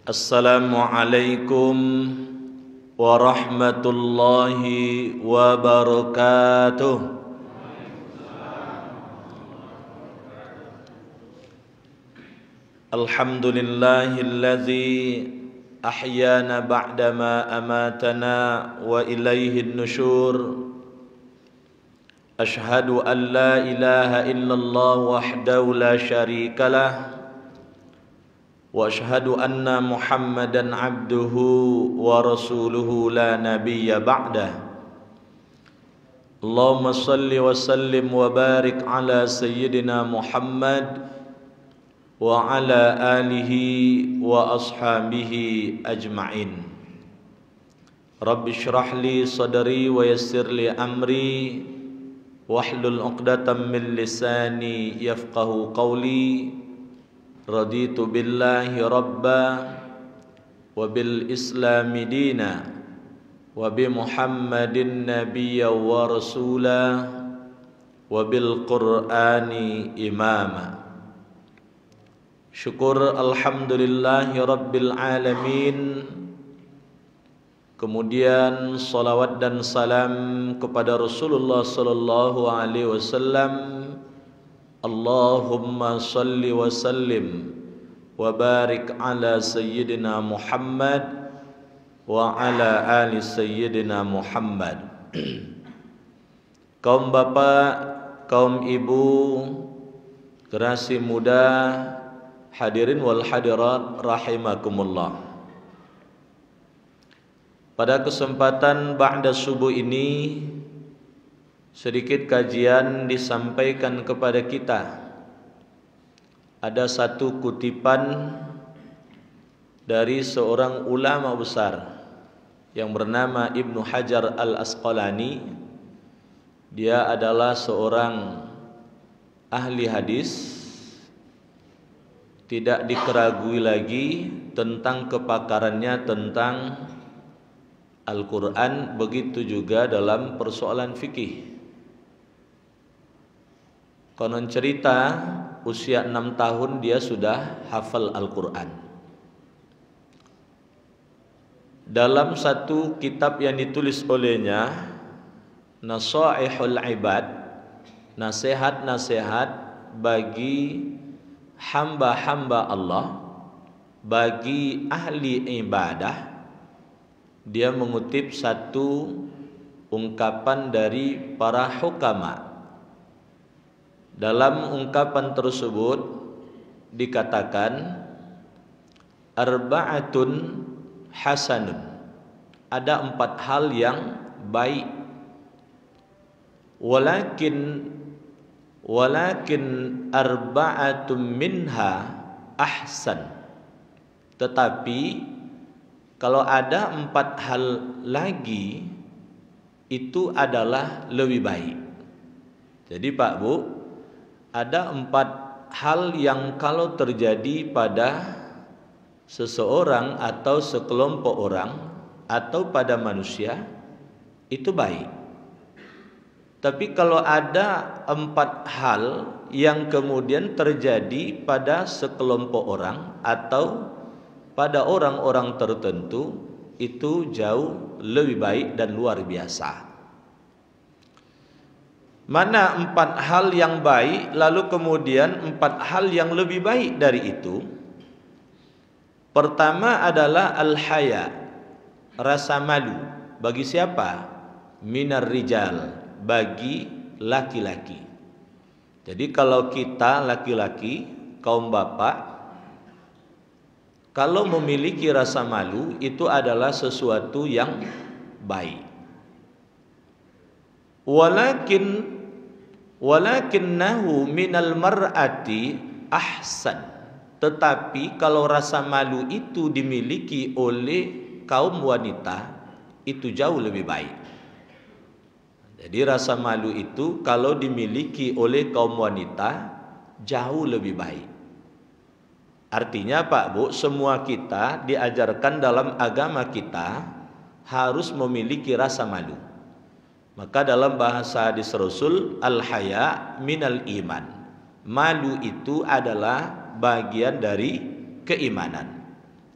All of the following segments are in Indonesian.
Assalamualaikum warahmatullahi wabarakatuh. Alhamdulillahilladzi ahyana ba'dama amatana wa ilaihin nusyur. Ashhadu an la ilaha illallah wahdahu la syarikalah wa ashhadu anna Muhammadan abduhu wa rasuluhu la nabiyya ba'dah. Allahumma salli wa sallim wa barik ala sayyidina Muhammad wa ala alihi wa ashabihi ajma'in. Rabbi shrah li sadri wa yassir li amri wahlul 'uqdatam min lisani yafqahu qawli. Raditu billahi rabba wa bil islami dina wa bi Muhammadin nabiyya wa rasula wa bil qur'ani imama. Syukur alhamdulillahi rabbil alamin. Kemudian salawat dan salam kepada Rasulullah sallallahu alaihi wasallam. Allahumma salli wa sallim wa barik ala sayyidina Muhammad wa ala ali sayyidina Muhammad. Kaum bapak, kaum ibu, generasi muda, hadirin wal hadirat rahimakumullah. Pada kesempatan ba'da subuh ini sedikit kajian disampaikan kepada kita. Ada satu kutipan dari seorang ulama besar yang bernama Ibnu Hajar al-Asqalani. Dia adalah seorang ahli hadis, tidak dikeragui lagi tentang kepakarannya tentang Al-Quran, begitu juga dalam persoalan fikih. Konon cerita usia 6 tahun dia sudah hafal Al-Quran. Dalam satu kitab yang ditulis olehnya, Nasaihul Ibad, nasihat-nasihat bagi hamba-hamba Allah, bagi ahli ibadah, dia mengutip satu ungkapan dari para hukama. Dalam ungkapan tersebut dikatakan arba'atun hasanun. Ada 4 hal yang baik. Walakin arba'atun minha ahsan. Tetapi kalau ada 4 hal lagi, itu adalah lebih baik. Jadi Pak Bu, ada 4 hal yang kalau terjadi pada seseorang atau sekelompok orang atau pada manusia itu baik. Tapi kalau ada 4 hal yang kemudian terjadi pada sekelompok orang atau pada orang-orang tertentu, itu jauh lebih baik dan luar biasa. Mana 4 hal yang baik, lalu kemudian 4 hal yang lebih baik dari itu? Pertama adalah al-haya, rasa malu. Bagi siapa? Minar rijal, bagi laki-laki. Jadi kalau kita laki-laki, kaum bapak, kalau memiliki rasa malu, itu adalah sesuatu yang baik. Walakinnahu minal mar'ati ahsan. Tetapi kalau rasa malu itu dimiliki oleh kaum wanita, itu jauh lebih baik. Jadi rasa malu itu kalau dimiliki oleh kaum wanita, jauh lebih baik. Artinya Pak Bu, semua kita diajarkan dalam agama kita harus memiliki rasa malu. Maka dalam bahasa hadis Rasul, al-haya minal iman. Malu itu adalah bagian dari keimanan.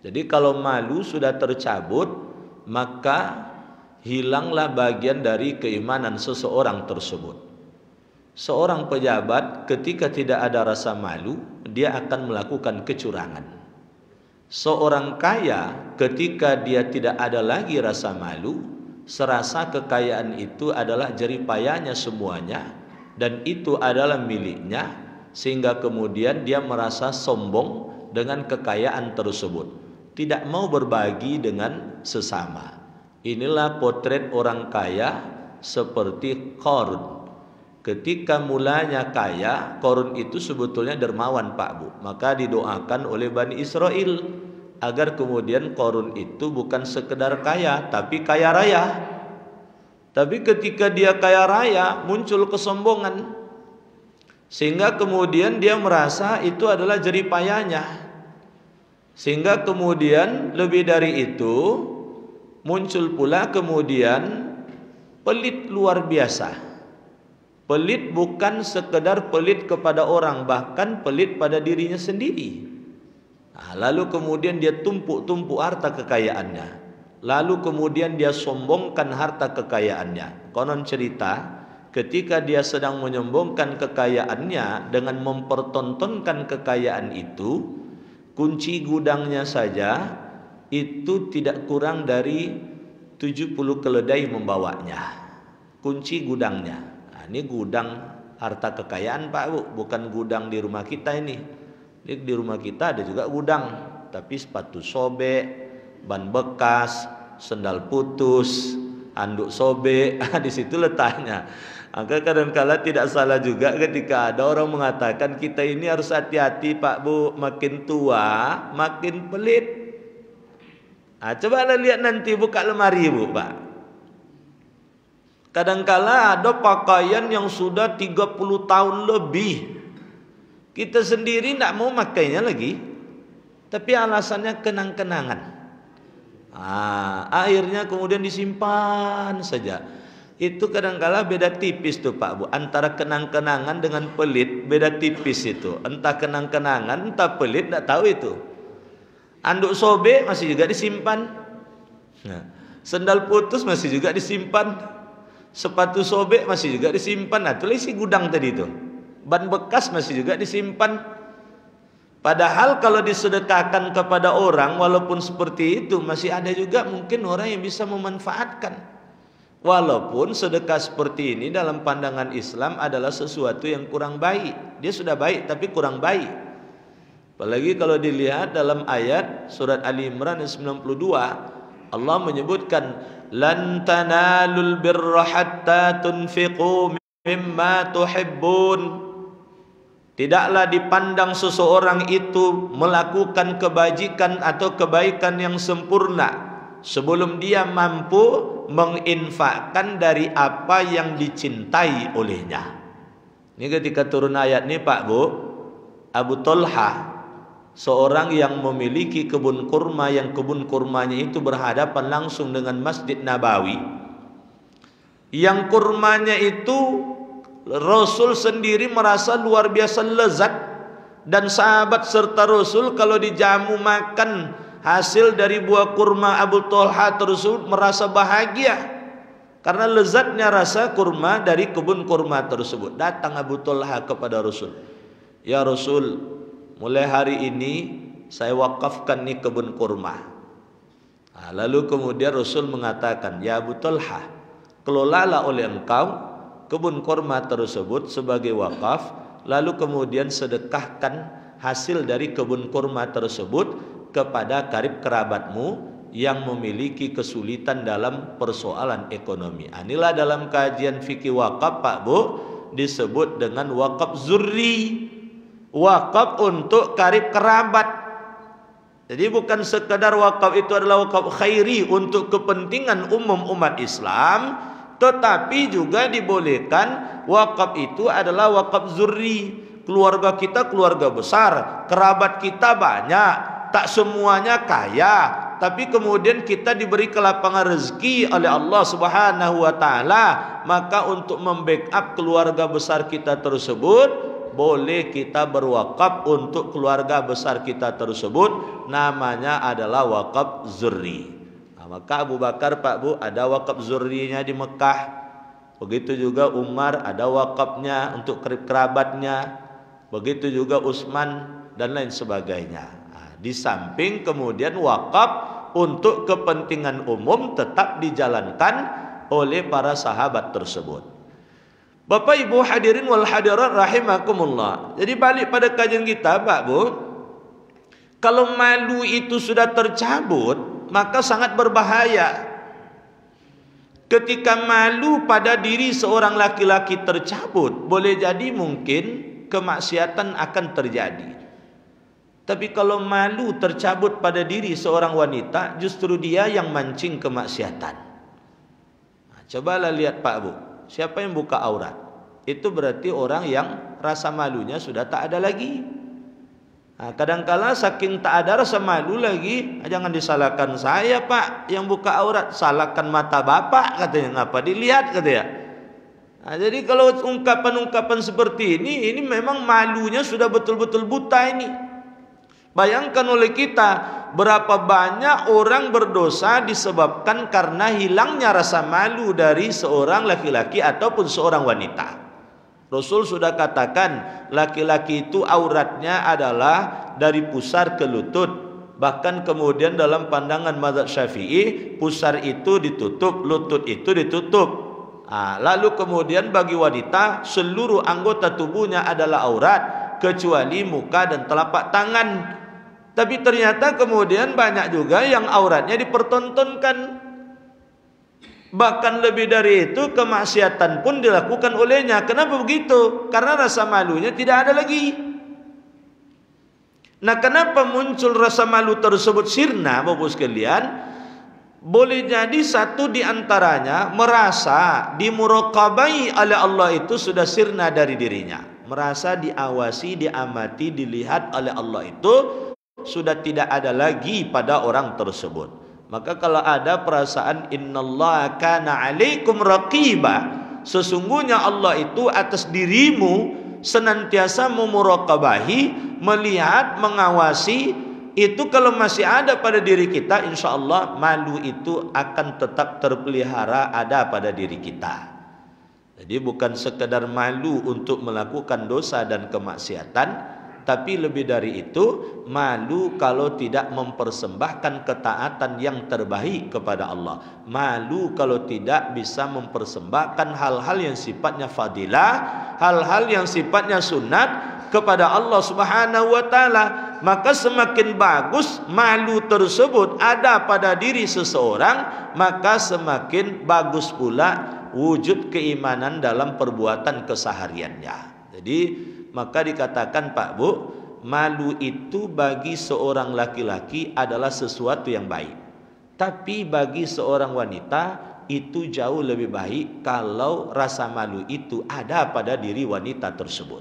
Jadi kalau malu sudah tercabut, maka hilanglah bagian dari keimanan seseorang tersebut. Seorang pejabat ketika tidak ada rasa malu, dia akan melakukan kecurangan. Seorang kaya ketika dia tidak ada lagi rasa malu, serasa kekayaan itu adalah jeripayanya semuanya dan itu adalah miliknya, sehingga kemudian dia merasa sombong dengan kekayaan tersebut, tidak mau berbagi dengan sesama. Inilah potret orang kaya seperti Qarun. Ketika mulanya kaya, Qarun itu sebetulnya dermawan Pak Bu. Maka didoakan oleh Bani Israel agar kemudian Qarun itu bukan sekedar kaya, tapi kaya raya. Tapi ketika dia kaya raya, muncul kesombongan, sehingga kemudian dia merasa itu adalah jeripayanya. Sehingga kemudian lebih dari itu, muncul pula kemudian pelit luar biasa. Pelit bukan sekedar pelit kepada orang, bahkan pelit pada dirinya sendiri. Lalu kemudian dia tumpuk-tumpuk harta kekayaannya. Lalu kemudian dia sombongkan harta kekayaannya. Konon cerita, ketika dia sedang menyombongkan kekayaannya dengan mempertontonkan kekayaan itu, kunci gudangnya saja itu tidak kurang dari 70 keledai membawanya. Kunci gudangnya. Ini gudang harta kekayaan Pak Bu, bukan gudang di rumah kita ini. Di rumah kita ada juga gudang, tapi sepatu sobek, ban bekas, sendal putus, anduk sobek, di situ letaknya. Maka kadang-kala tidak salah juga ketika ada orang mengatakan kita ini harus hati-hati Pak Bu, makin tua makin pelit. Coba lihat nanti buka lemari Bu Pak. Kadangkala ada pakaian yang sudah 30 tahun lebih, kita sendiri tidak mau makainya lagi, tapi alasannya kenang-kenangan. Akhirnya kemudian disimpan saja. Itu kadangkala beda tipis tuh Pak Bu, antara kenang-kenangan dengan pelit, beda tipis itu. Entah kenang-kenangan, entah pelit, tidak tahu itu. Anduk sobek masih juga disimpan, sendal putus masih juga disimpan, sepatu sobek masih juga disimpan. Itu isi gudang tadi itu. Ban bekas masih juga disimpan. Padahal kalau disedekahkan kepada orang, walaupun seperti itu, masih ada juga mungkin orang yang bisa memanfaatkan. Walaupun sedekah seperti ini dalam pandangan Islam adalah sesuatu yang kurang baik. Dia sudah baik tapi kurang baik. Apalagi kalau dilihat dalam ayat surat Ali Imran 92, Allah menyebutkan lan tanalul birra hatta tunfiqu mimma tuhibbun. Tidaklah dipandang seseorang itu melakukan kebajikan atau kebaikan yang sempurna sebelum dia mampu menginfakkan dari apa yang dicintai olehnya. Ini ketika turun ayat ini Pak Bu, Abu Talha, seorang yang memiliki kebun kurma, yang kebun kurmanya itu berhadapan langsung dengan Masjid Nabawi, yang kurmanya itu Rasul sendiri merasa luar biasa lezat, dan sahabat serta Rasul kalau dijamu makan hasil dari buah kurma Abu Talha tersebut merasa bahagia karena lezatnya rasa kurma dari kebun kurma tersebut. Datang Abu Talha kepada Rasul, ya Rasul, mulai hari ini saya wakafkan nih kebun kurma. Lalu kemudian Rasul mengatakan, ya Abu Talha, kelolalah oleh engkau kebun kurma tersebut sebagai wakaf, lalu kemudian sedekahkan hasil dari kebun kurma tersebut kepada karib kerabatmu yang memiliki kesulitan dalam persoalan ekonomi. Inilah dalam kajian fikih wakaf Pak Bu disebut dengan wakaf zurri, wakaf untuk karib kerabat. Jadi bukan sekadar wakaf itu adalah wakaf khairi untuk kepentingan umum umat Islam, tetapi juga dibolehkan wakaf itu adalah wakaf zurri. Keluarga kita keluarga besar, kerabat kita banyak, tak semuanya kaya, tapi kemudian kita diberi kelapangan rezeki oleh Allah Subhanahu wa taala, maka untuk membackup keluarga besar kita tersebut boleh kita berwakaf untuk keluarga besar kita tersebut, namanya adalah wakaf zurri. Nah, maka Abu Bakar Pak Bu ada wakaf zurrinya di Mekah. Begitu juga Umar ada wakafnya untuk kerabatnya. Begitu juga Utsman dan lain sebagainya. Nah, di samping kemudian wakaf untuk kepentingan umum tetap dijalankan oleh para sahabat tersebut. Bapak Ibu hadirin wal hadirat rahimakumullah. Jadi balik pada kajian kita Pak Bu, kalau malu itu sudah tercabut, maka sangat berbahaya. Ketika malu pada diri seorang laki-laki tercabut, boleh jadi mungkin kemaksiatan akan terjadi. Tapi kalau malu tercabut pada diri seorang wanita, justru dia yang mancing kemaksiatan. Nah, cobalah lihat Pak Bu, siapa yang buka aurat? Itu berarti orang yang rasa malunya sudah tak ada lagi. Nah, kadangkala saking tak ada rasa malu lagi, jangan disalahkan saya Pak yang buka aurat, salahkan mata bapak katanya, ngapa dilihat katanya. Nah, jadi kalau ungkapan-ungkapan seperti ini memang malunya sudah betul-betul buta ini. Bayangkan oleh kita berapa banyak orang berdosa disebabkan karena hilangnya rasa malu dari seorang laki-laki ataupun seorang wanita. Rasul sudah katakan laki-laki itu auratnya adalah dari pusar ke lutut. Bahkan kemudian dalam pandangan mazhab Syafi'i, pusar itu ditutup, lutut itu ditutup. Lalu kemudian bagi wanita seluruh anggota tubuhnya adalah aurat kecuali muka dan telapak tangan. Tapi ternyata kemudian banyak juga yang auratnya dipertontonkan. Bahkan lebih dari itu kemaksiatan pun dilakukan olehnya. Kenapa begitu? Karena rasa malunya tidak ada lagi. Nah, kenapa muncul rasa malu tersebut sirna Bapak sekalian? Boleh jadi satu di antaranya merasa dimuraqabai oleh Allah itu sudah sirna dari dirinya. Merasa diawasi, diamati, dilihat oleh Allah itu sudah tidak ada lagi pada orang tersebut. Maka kalau ada perasaan innallaha kana 'alaikum raqiba, sesungguhnya Allah itu atas dirimu senantiasa memuraqabahi, melihat, mengawasi, itu kalau masih ada pada diri kita, insyaallah malu itu akan tetap terpelihara ada pada diri kita. Jadi bukan sekedar malu untuk melakukan dosa dan kemaksiatan, tapi lebih dari itu malu kalau tidak mempersembahkan ketaatan yang terbaik kepada Allah. Malu kalau tidak bisa mempersembahkan hal-hal yang sifatnya fadilah, hal-hal yang sifatnya sunat kepada Allah Subhanahu wa taala. Maka semakin bagus malu tersebut ada pada diri seseorang, maka semakin bagus pula wujud keimanan dalam perbuatan kesehariannya. Jadi maka dikatakan Pak Bu, malu itu bagi seorang laki-laki adalah sesuatu yang baik. Tapi bagi seorang wanita itu jauh lebih baik kalau rasa malu itu ada pada diri wanita tersebut.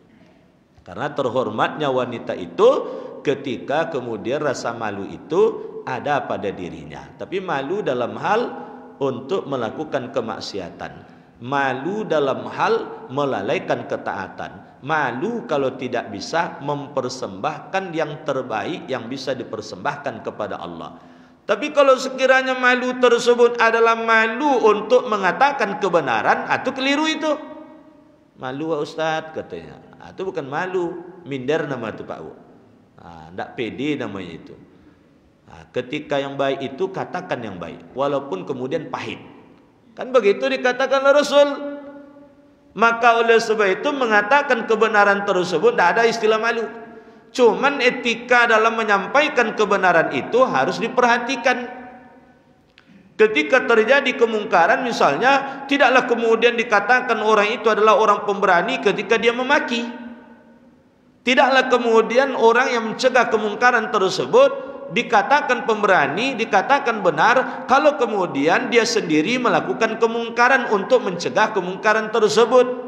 Karena terhormatnya wanita itu ketika kemudian rasa malu itu ada pada dirinya. Tapi malu dalam hal untuk melakukan kemaksiatan, malu dalam hal melalaikan ketaatan, malu kalau tidak bisa mempersembahkan yang terbaik yang bisa dipersembahkan kepada Allah. Tapi kalau sekiranya malu tersebut adalah malu untuk mengatakan kebenaran, itu keliru itu. Malu Ustaz katanya, itu bukan malu, minder nama itu Pak Bu. Tidak pede namanya itu. Ketika yang baik itu katakan yang baik, walaupun kemudian pahit. Kan begitu dikatakan oleh Rasul. Maka oleh sebab itu mengatakan kebenaran tersebut tidak ada istilah malu. Cuman etika dalam menyampaikan kebenaran itu harus diperhatikan. Ketika terjadi kemungkaran misalnya, tidaklah kemudian dikatakan orang itu adalah orang pemberani ketika dia memaki. Tidaklah kemudian orang yang mencegah kemungkaran tersebut dikatakan pemberani, dikatakan benar kalau kemudian dia sendiri melakukan kemungkaran untuk mencegah kemungkaran tersebut.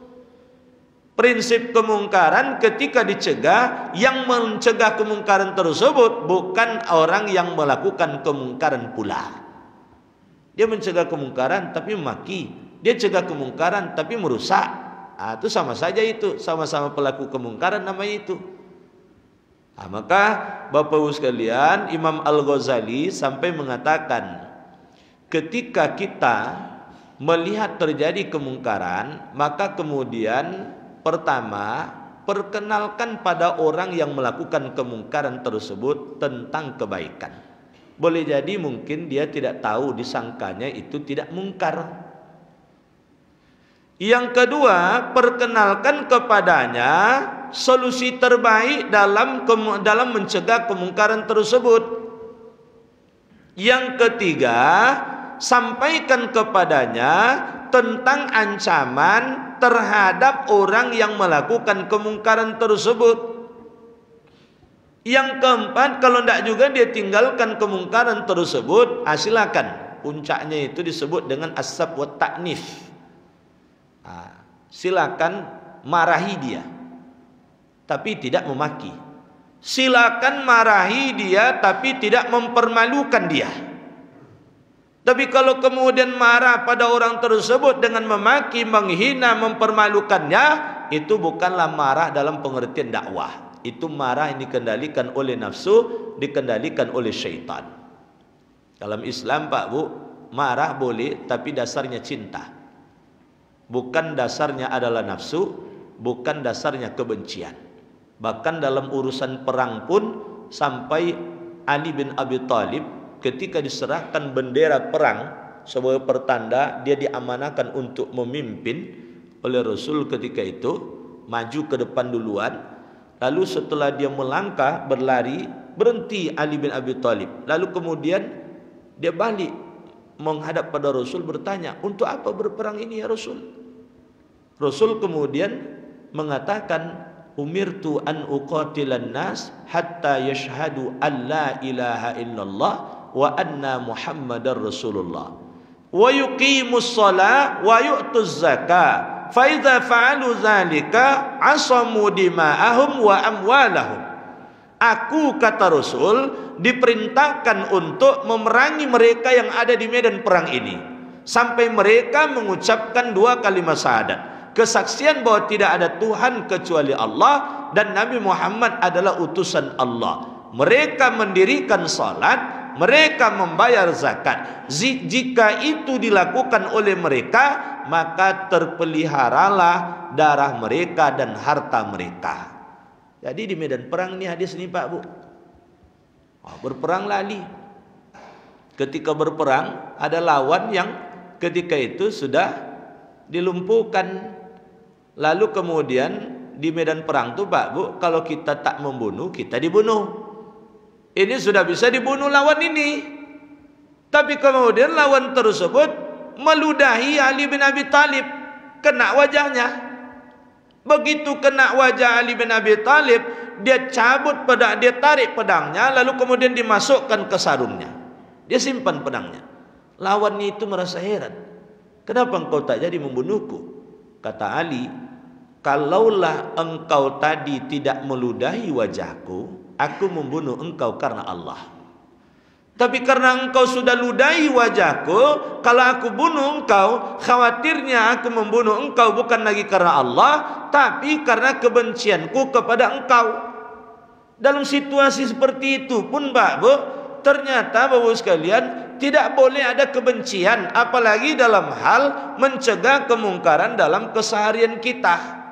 Prinsip kemungkaran ketika dicegah, yang mencegah kemungkaran tersebut bukan orang yang melakukan kemungkaran pula. Dia mencegah kemungkaran tapi memaki, dia cegah kemungkaran tapi merusak. itu sama saja, itu sama-sama pelaku kemungkaran namanya itu. Maka Bapak Ibu sekalian, Imam Al-Ghazali sampai mengatakan, ketika kita melihat terjadi kemungkaran, maka kemudian pertama, perkenalkan pada orang yang melakukan kemungkaran tersebut tentang kebaikan. Boleh jadi mungkin dia tidak tahu, disangkanya itu tidak mungkar. Yang kedua, perkenalkan kepadanya solusi terbaik dalam mencegah kemungkaran tersebut. Yang ketiga, sampaikan kepadanya tentang ancaman terhadap orang yang melakukan kemungkaran tersebut. Yang keempat, kalau tidak juga dia tinggalkan kemungkaran tersebut, silakan. Puncaknya itu disebut dengan as-sab wa ta'nif. Silakan marahi dia, tapi tidak memaki. Silakan marahi dia, tapi tidak mempermalukan dia. Tapi kalau kemudian marah pada orang tersebut dengan memaki, menghina, mempermalukannya, itu bukanlah marah dalam pengertian dakwah. Itu marah yang dikendalikan oleh nafsu, dikendalikan oleh syaitan. Dalam Islam Pak Bu, marah boleh, tapi dasarnya cinta. Bukan dasarnya adalah nafsu, bukan dasarnya kebencian. Bahkan dalam urusan perang pun, sampai Ali bin Abi Thalib ketika diserahkan bendera perang sebagai pertanda dia diamanahkan untuk memimpin oleh Rasul ketika itu, maju ke depan duluan. Lalu setelah dia melangkah berlari, berhenti Ali bin Abi Thalib. Lalu kemudian dia balik menghadap pada Rasul bertanya, untuk apa berperang ini ya Rasul? Rasul kemudian mengatakan, umirtu an uqatilan nas hatta yashhadu an la ilaha illallah wa anna muhammadar rasulullah wa yuqimus shalah wa yu'tuz zakah fa idza fa'alu dzalika asamu dima'ahum wa amwalahum. Aku, kata Rasul, diperintahkan untuk memerangi mereka yang ada di medan perang ini sampai mereka mengucapkan dua kalimat syahadat, kesaksian bahwa tidak ada Tuhan kecuali Allah dan Nabi Muhammad adalah utusan Allah. Mereka mendirikan salat, mereka membayar zakat. Jika itu dilakukan oleh mereka, maka terpeliharalah darah mereka dan harta mereka. Jadi di medan perang ini hadis ini Pak Bu, berperang lali. Ketika berperang ada lawan yang ketika itu sudah dilumpuhkan. Lalu kemudian di medan perang tuh Pak Bu, kalau kita tak membunuh, kita dibunuh. Ini sudah bisa dibunuh lawan ini, tapi kemudian lawan tersebut meludahi Ali bin Abi Thalib, kena wajahnya. Begitu kena wajah Ali bin Abi Thalib, dia cabut pedang, dia tarik pedangnya, lalu kemudian dimasukkan ke sarungnya. Dia simpan pedangnya. Lawannya itu merasa heran, kenapa engkau tak jadi membunuhku? Kata Ali, kalaulah engkau tadi tidak meludahi wajahku, aku membunuh engkau karena Allah. Tapi karena engkau sudah ludahi wajahku, kalau aku bunuh engkau, khawatirnya aku membunuh engkau bukan lagi karena Allah, tapi karena kebencianku kepada engkau. Dalam situasi seperti itu pun Pak Bu, ternyata Bapak sekalian, tidak boleh ada kebencian, apalagi dalam hal mencegah kemungkaran dalam keseharian kita.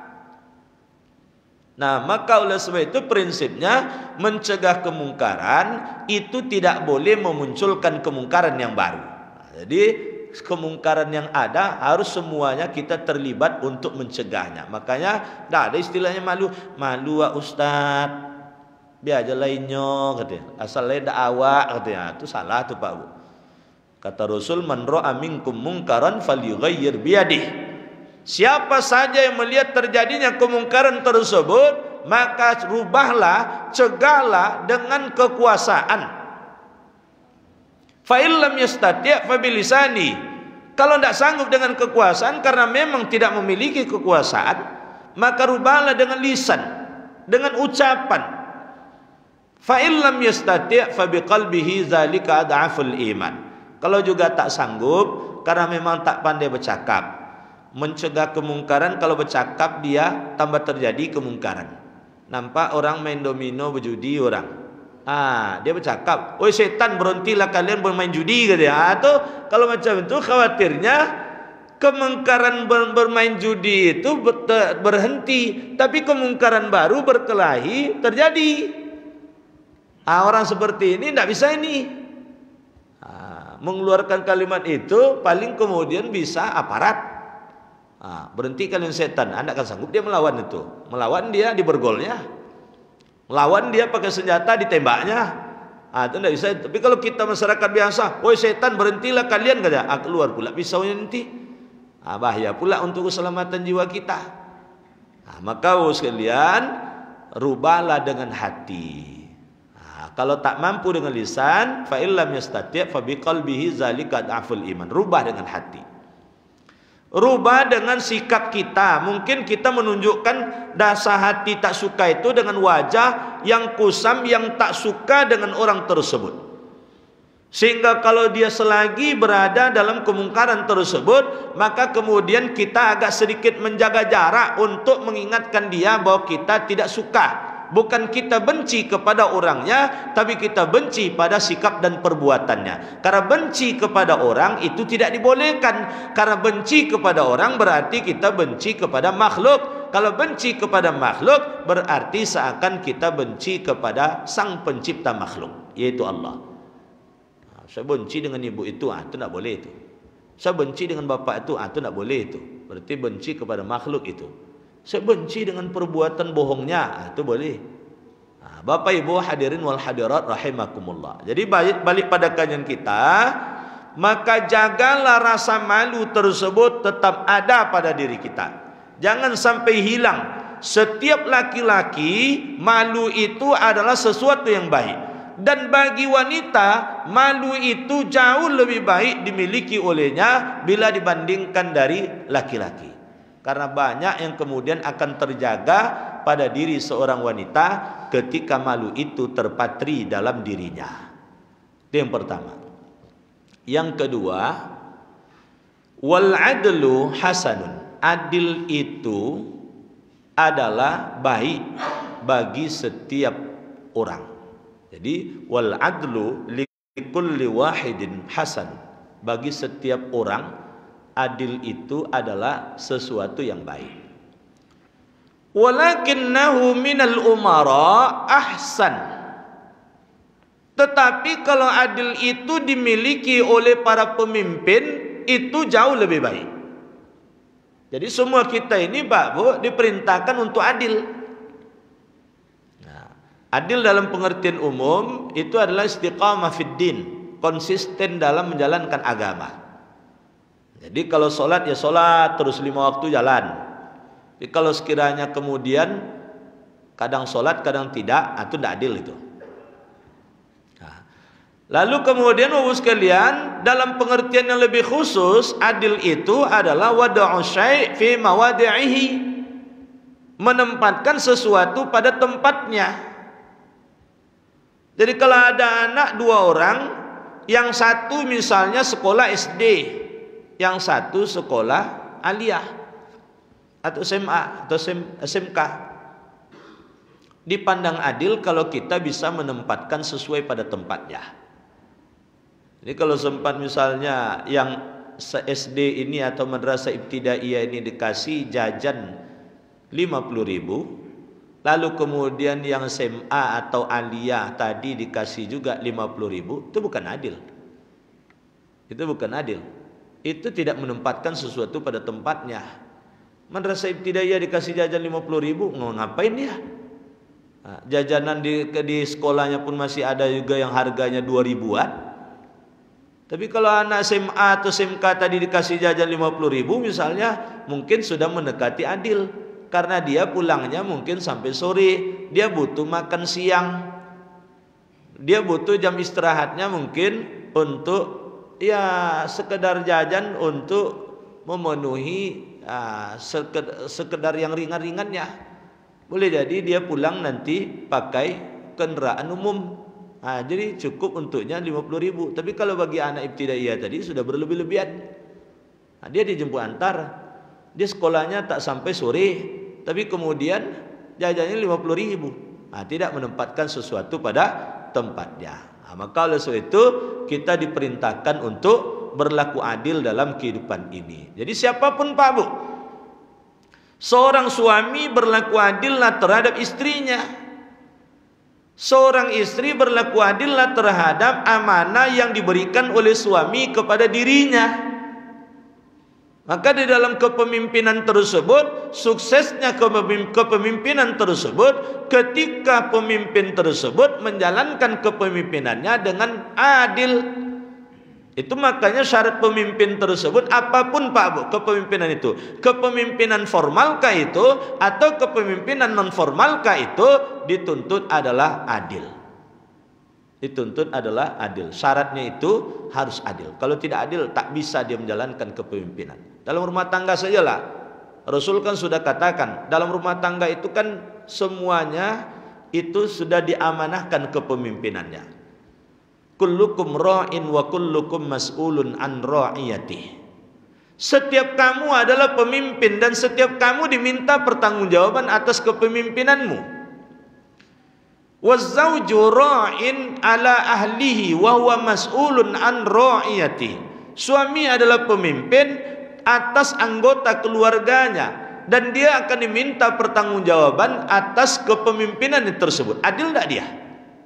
Nah, maka oleh sebab itu prinsipnya mencegah kemungkaran itu tidak boleh memunculkan kemungkaran yang baru. Jadi kemungkaran yang ada harus semuanya kita terlibat untuk mencegahnya. Makanya tidak ada istilahnya malu. Malu Wak Ustaz, biar aja lainnya katanya. Asal lain awak katanya. Itu salah tuh Pak Bu. Kata Rasul, man ra'a minkum mungkaran falyughayyir biyadihi. Siapa saja yang melihat terjadinya kemungkaran tersebut, maka rubahlah, cegahlah dengan kekuasaan. Fa illam yastati' fa bilisani. Kalau tidak sanggup dengan kekuasaan karena memang tidak memiliki kekuasaan, maka rubahlah dengan lisan, dengan ucapan. Fa illam yastati' fa biqalbihi dzalika ad'aful iman. Kalau juga tak sanggup karena memang tak pandai bercakap, mencegah kemungkaran, kalau bercakap dia tambah terjadi kemungkaran. Nampak orang main domino berjudi orang. Dia bercakap, "Oi setan, berhentilah kalian bermain judi," katanya. Atau kalau macam itu khawatirnya kemungkaran bermain judi itu berhenti, tapi kemungkaran baru berkelahi terjadi. Orang seperti ini tidak bisa ini. Mengeluarkan kalimat itu paling kemudian bisa aparat. Berhenti kalian setan, Anda akan sanggup dia melawan itu. Melawan dia dibergolnya, melawan dia pakai senjata ditembaknya. Itu tidak bisa. Tapi kalau kita masyarakat biasa, "Woi setan, berhentilah kalian," kata, keluar pula pisaunya nanti. Bahaya pula untuk keselamatan jiwa kita. Maka sekalian, rubahlah dengan hati. Kalau tak mampu dengan lisan, fa illam yastati' fa biqalbihi zalika dhaful iman. Rubah dengan hati. Rubah dengan sikap kita. Mungkin kita menunjukkan dasar hati tak suka itu dengan wajah yang kusam, yang tak suka dengan orang tersebut. Sehingga kalau dia selagi berada dalam kemungkaran tersebut, maka kemudian kita agak sedikit menjaga jarak untuk mengingatkan dia bahwa kita tidak suka. Bukan kita benci kepada orangnya, tapi kita benci pada sikap dan perbuatannya. Karena benci kepada orang itu tidak dibolehkan. Karena benci kepada orang berarti kita benci kepada makhluk. Kalau benci kepada makhluk berarti seakan kita benci kepada sang pencipta makhluk, yaitu Allah. Saya benci dengan ibu itu, itu tidak boleh itu. Saya benci dengan bapak itu tidak boleh itu. Berarti benci kepada makhluk itu. Saya benci dengan perbuatan bohongnya, itu boleh. Bapak ibu hadirin wal hadirat rahimakumullah. Jadi balik pada kajian kita, maka jagalah rasa malu tersebut tetap ada pada diri kita. Jangan sampai hilang. Setiap laki-laki, malu itu adalah sesuatu yang baik. Dan bagi wanita, malu itu jauh lebih baik dimiliki olehnya bila dibandingkan dari laki-laki. Karena banyak yang kemudian akan terjaga pada diri seorang wanita ketika malu itu terpatri dalam dirinya. Itu yang pertama. Yang kedua, wal adlu hasanun. Adil itu adalah baik bagi setiap orang. Jadi wal adlu likulli wahidin hasan. Bagi setiap orang, adil itu adalah sesuatu yang baik. Walakinnahu minal umara ahsan. Tetapi kalau adil itu dimiliki oleh para pemimpin, itu jauh lebih baik. Jadi semua kita ini Pak Bu diperintahkan untuk adil. Adil dalam pengertian umum itu adalah istiqamah fid din, konsisten dalam menjalankan agama. Jadi kalau sholat ya sholat terus 5 waktu jalan. Jadi kalau sekiranya kemudian kadang sholat kadang tidak, itu tidak adil itu. Lalu kemudian Bapak sekalian, dalam pengertian yang lebih khusus, adil itu adalah wada'u syai' fi mawadi'ihi, menempatkan sesuatu pada tempatnya. Jadi kalau ada anak 2 orang, yang satu misalnya sekolah SD, yang satu sekolah aliyah atau SMA atau SMK, dipandang adil kalau kita bisa menempatkan sesuai pada tempatnya. Jadi kalau sempat misalnya yang SD ini atau madrasah ibtidaiyah ini dikasih jajan 50.000, lalu kemudian yang SMA atau aliyah tadi dikasih juga 50.000, itu bukan adil. Itu bukan adil. Itu tidak menempatkan sesuatu pada tempatnya. Madrasah ibtidaiyah dikasih jajan 50.000, ngapain dia? Jajanan di sekolahnya pun masih ada juga yang harganya 2.000-an. Tapi kalau anak SMA atau SMK tadi dikasih jajan 50.000 misalnya, mungkin sudah mendekati adil. Karena dia pulangnya mungkin sampai sore, dia butuh makan siang, dia butuh jam istirahatnya mungkin untuk ya sekedar jajan untuk memenuhi sekedar yang ringan-ringannya. Boleh jadi dia pulang nanti pakai kendaraan umum. Jadi cukup untuknya 50.000. Tapi kalau bagi anak ibtidaiyah tadi sudah berlebih-lebihan. Dia dijemput antar. Dia sekolahnya tak sampai sore, tapi kemudian jajannya 50.000. Nah, tidak menempatkan sesuatu pada tempatnya. Nah, maka oleh sebab itu kita diperintahkan untuk berlaku adil dalam kehidupan ini. Jadi siapapun Pak Bu, seorang suami berlaku adillah terhadap istrinya. Seorang istri berlaku adillah terhadap amanah yang diberikan oleh suami kepada dirinya. Maka di dalam kepemimpinan tersebut, suksesnya kepemimpinan tersebut ketika pemimpin tersebut menjalankan kepemimpinannya dengan adil. Itu makanya syarat pemimpin tersebut apapun Pak Bu, kepemimpinan itu, kepemimpinan formalkah itu atau kepemimpinan non formalkah itu, dituntut adalah adil. Dituntut adalah adil. Syaratnya itu harus adil. Kalau tidak adil, tak bisa dia menjalankan kepemimpinan. Dalam rumah tangga sajalah, Rasul kan sudah katakan, dalam rumah tangga itu kan semuanya itu sudah diamanahkan kepemimpinannya. Kullukum ra'in wa kullukum mas'ulun an ra'iyatih. Setiap kamu adalah pemimpin dan setiap kamu diminta pertanggungjawaban atas kepemimpinanmu. Wazzauju ra'in ala ahlihi wa huwa mas'ulun an ra'iyatih. Suami adalah pemimpin atas anggota keluarganya dan dia akan diminta pertanggungjawaban atas kepemimpinan tersebut. Adil tak dia?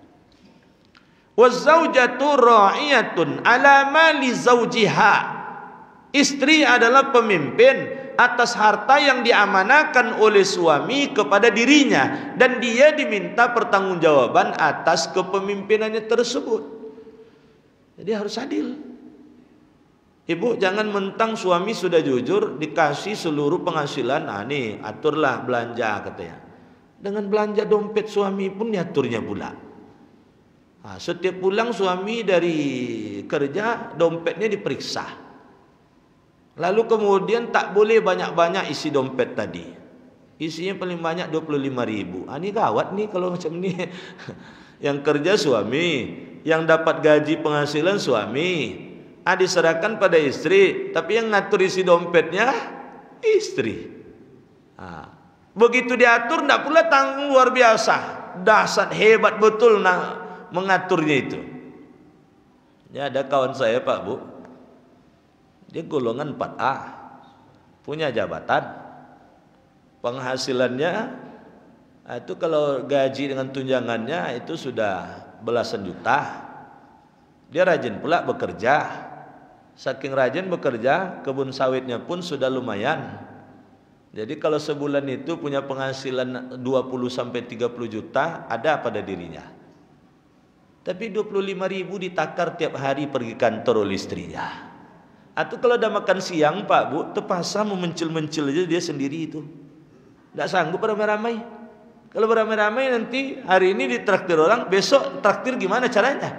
Wazzaujatu ra'iyatun ala mali zaujiha. Istri adalah pemimpin atas harta yang diamanahkan oleh suami kepada dirinya dan dia diminta pertanggungjawaban atas kepemimpinannya tersebut. Jadi harus adil. Ibu jangan mentang suami sudah jujur dikasih seluruh penghasilan, nah nih aturlah belanja katanya. Dengan belanja dompet suami pun diaturnya pula. Nah, setiap pulang suami dari kerja dompetnya diperiksa. Lalu kemudian tak boleh banyak-banyak isi dompet tadi. Isinya paling banyak 25.000. Ah, ini gawat nih kalau macam ini. Yang kerja suami, yang dapat gaji penghasilan suami. Diserahkan pada istri, tapi yang ngatur isi dompetnya istri. Begitu diatur, tidak pula tanggung luar biasa, dahsyat hebat betul mengaturnya itu. Ya, ada kawan saya Pak Bu, dia golongan 4A, punya jabatan, penghasilannya itu kalau gaji dengan tunjangannya itu sudah belasan juta. Dia rajin pula bekerja. Saking rajin bekerja, kebun sawitnya pun sudah lumayan. Jadi kalau sebulan itu punya penghasilan 20-30 juta ada pada dirinya. Tapi 25.000 ditakar tiap hari pergi kantor oleh istrinya. Atau kalau udah makan siang Pak Bu, terpaksa memencil-mencil aja dia sendiri itu. Tidak sanggup beramai-ramai. Kalau beramai-ramai nanti hari ini ditraktir orang, besok traktir gimana caranya?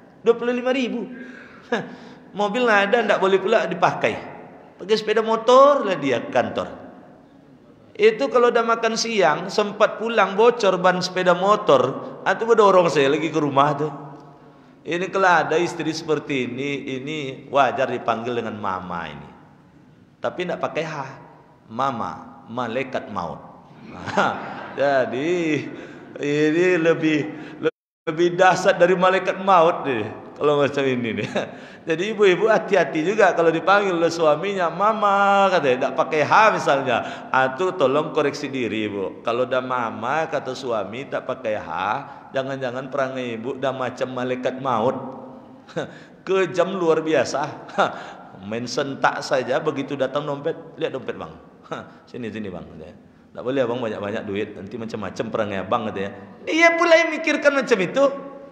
25.000. Mobil nggak ada, nggak boleh pula dipakai. Pakai sepeda motor lah dia ke kantor. Itu kalau udah makan siang, sempat pulang bocor ban sepeda motor, atau berdorong saya lagi ke rumah tuh. Ini kalau ada istri seperti ini wajar dipanggil dengan mama ini. Tapi nggak pakai H, mama, malaikat maut. Nah, jadi ini lebih dahsyat dari malaikat maut deh. Kalau macam ini nih. Jadi ibu-ibu hati-hati juga kalau dipanggil oleh suaminya mama katanya, tidak pakai H misalnya. Atau tolong koreksi diri ibu. Kalau udah mama kata suami tak pakai H, jangan-jangan perangai ibu udah macam malaikat maut. Kejam luar biasa. Main sentak saja begitu datang dompet, lihat dompet bang. Sini bang. Tak boleh abang banyak-banyak duit, nanti macam-macam perangai abang katanya. Dia pula yang mikirkan macam itu.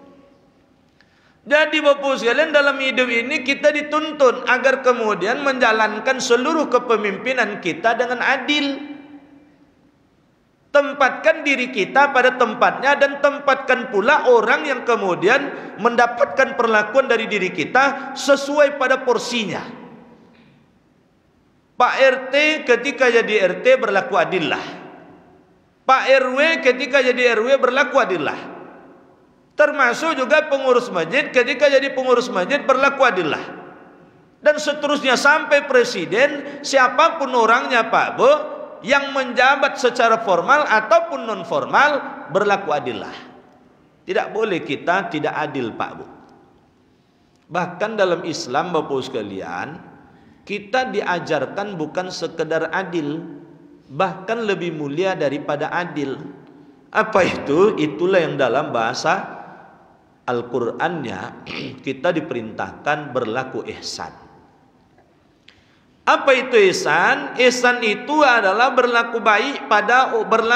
Jadi Bapak sekalian, dalam hidup ini kita dituntun agar kemudian menjalankan seluruh kepemimpinan kita dengan adil. Tempatkan diri kita pada tempatnya dan tempatkan pula orang yang kemudian mendapatkan perlakuan dari diri kita sesuai pada porsinya. Pak RT ketika jadi RT berlaku adillah. Pak RW ketika jadi RW berlaku adillah. Termasuk juga pengurus masjid ketika jadi pengurus masjid berlaku adillah. dan seterusnya sampai presiden, siapapun orangnya Pak Bu, yang menjabat secara formal ataupun non formal berlaku adillah. Tidak boleh kita tidak adil Pak Bu. Bahkan dalam Islam Bapak sekalian, kita diajarkan bukan sekedar adil, bahkan lebih mulia daripada adil. Apa itu? Itulah yang dalam bahasa Al-Qur'annya kita diperintahkan berlaku ihsan. Apa itu ihsan? Ihsan itu adalah berlaku baik pada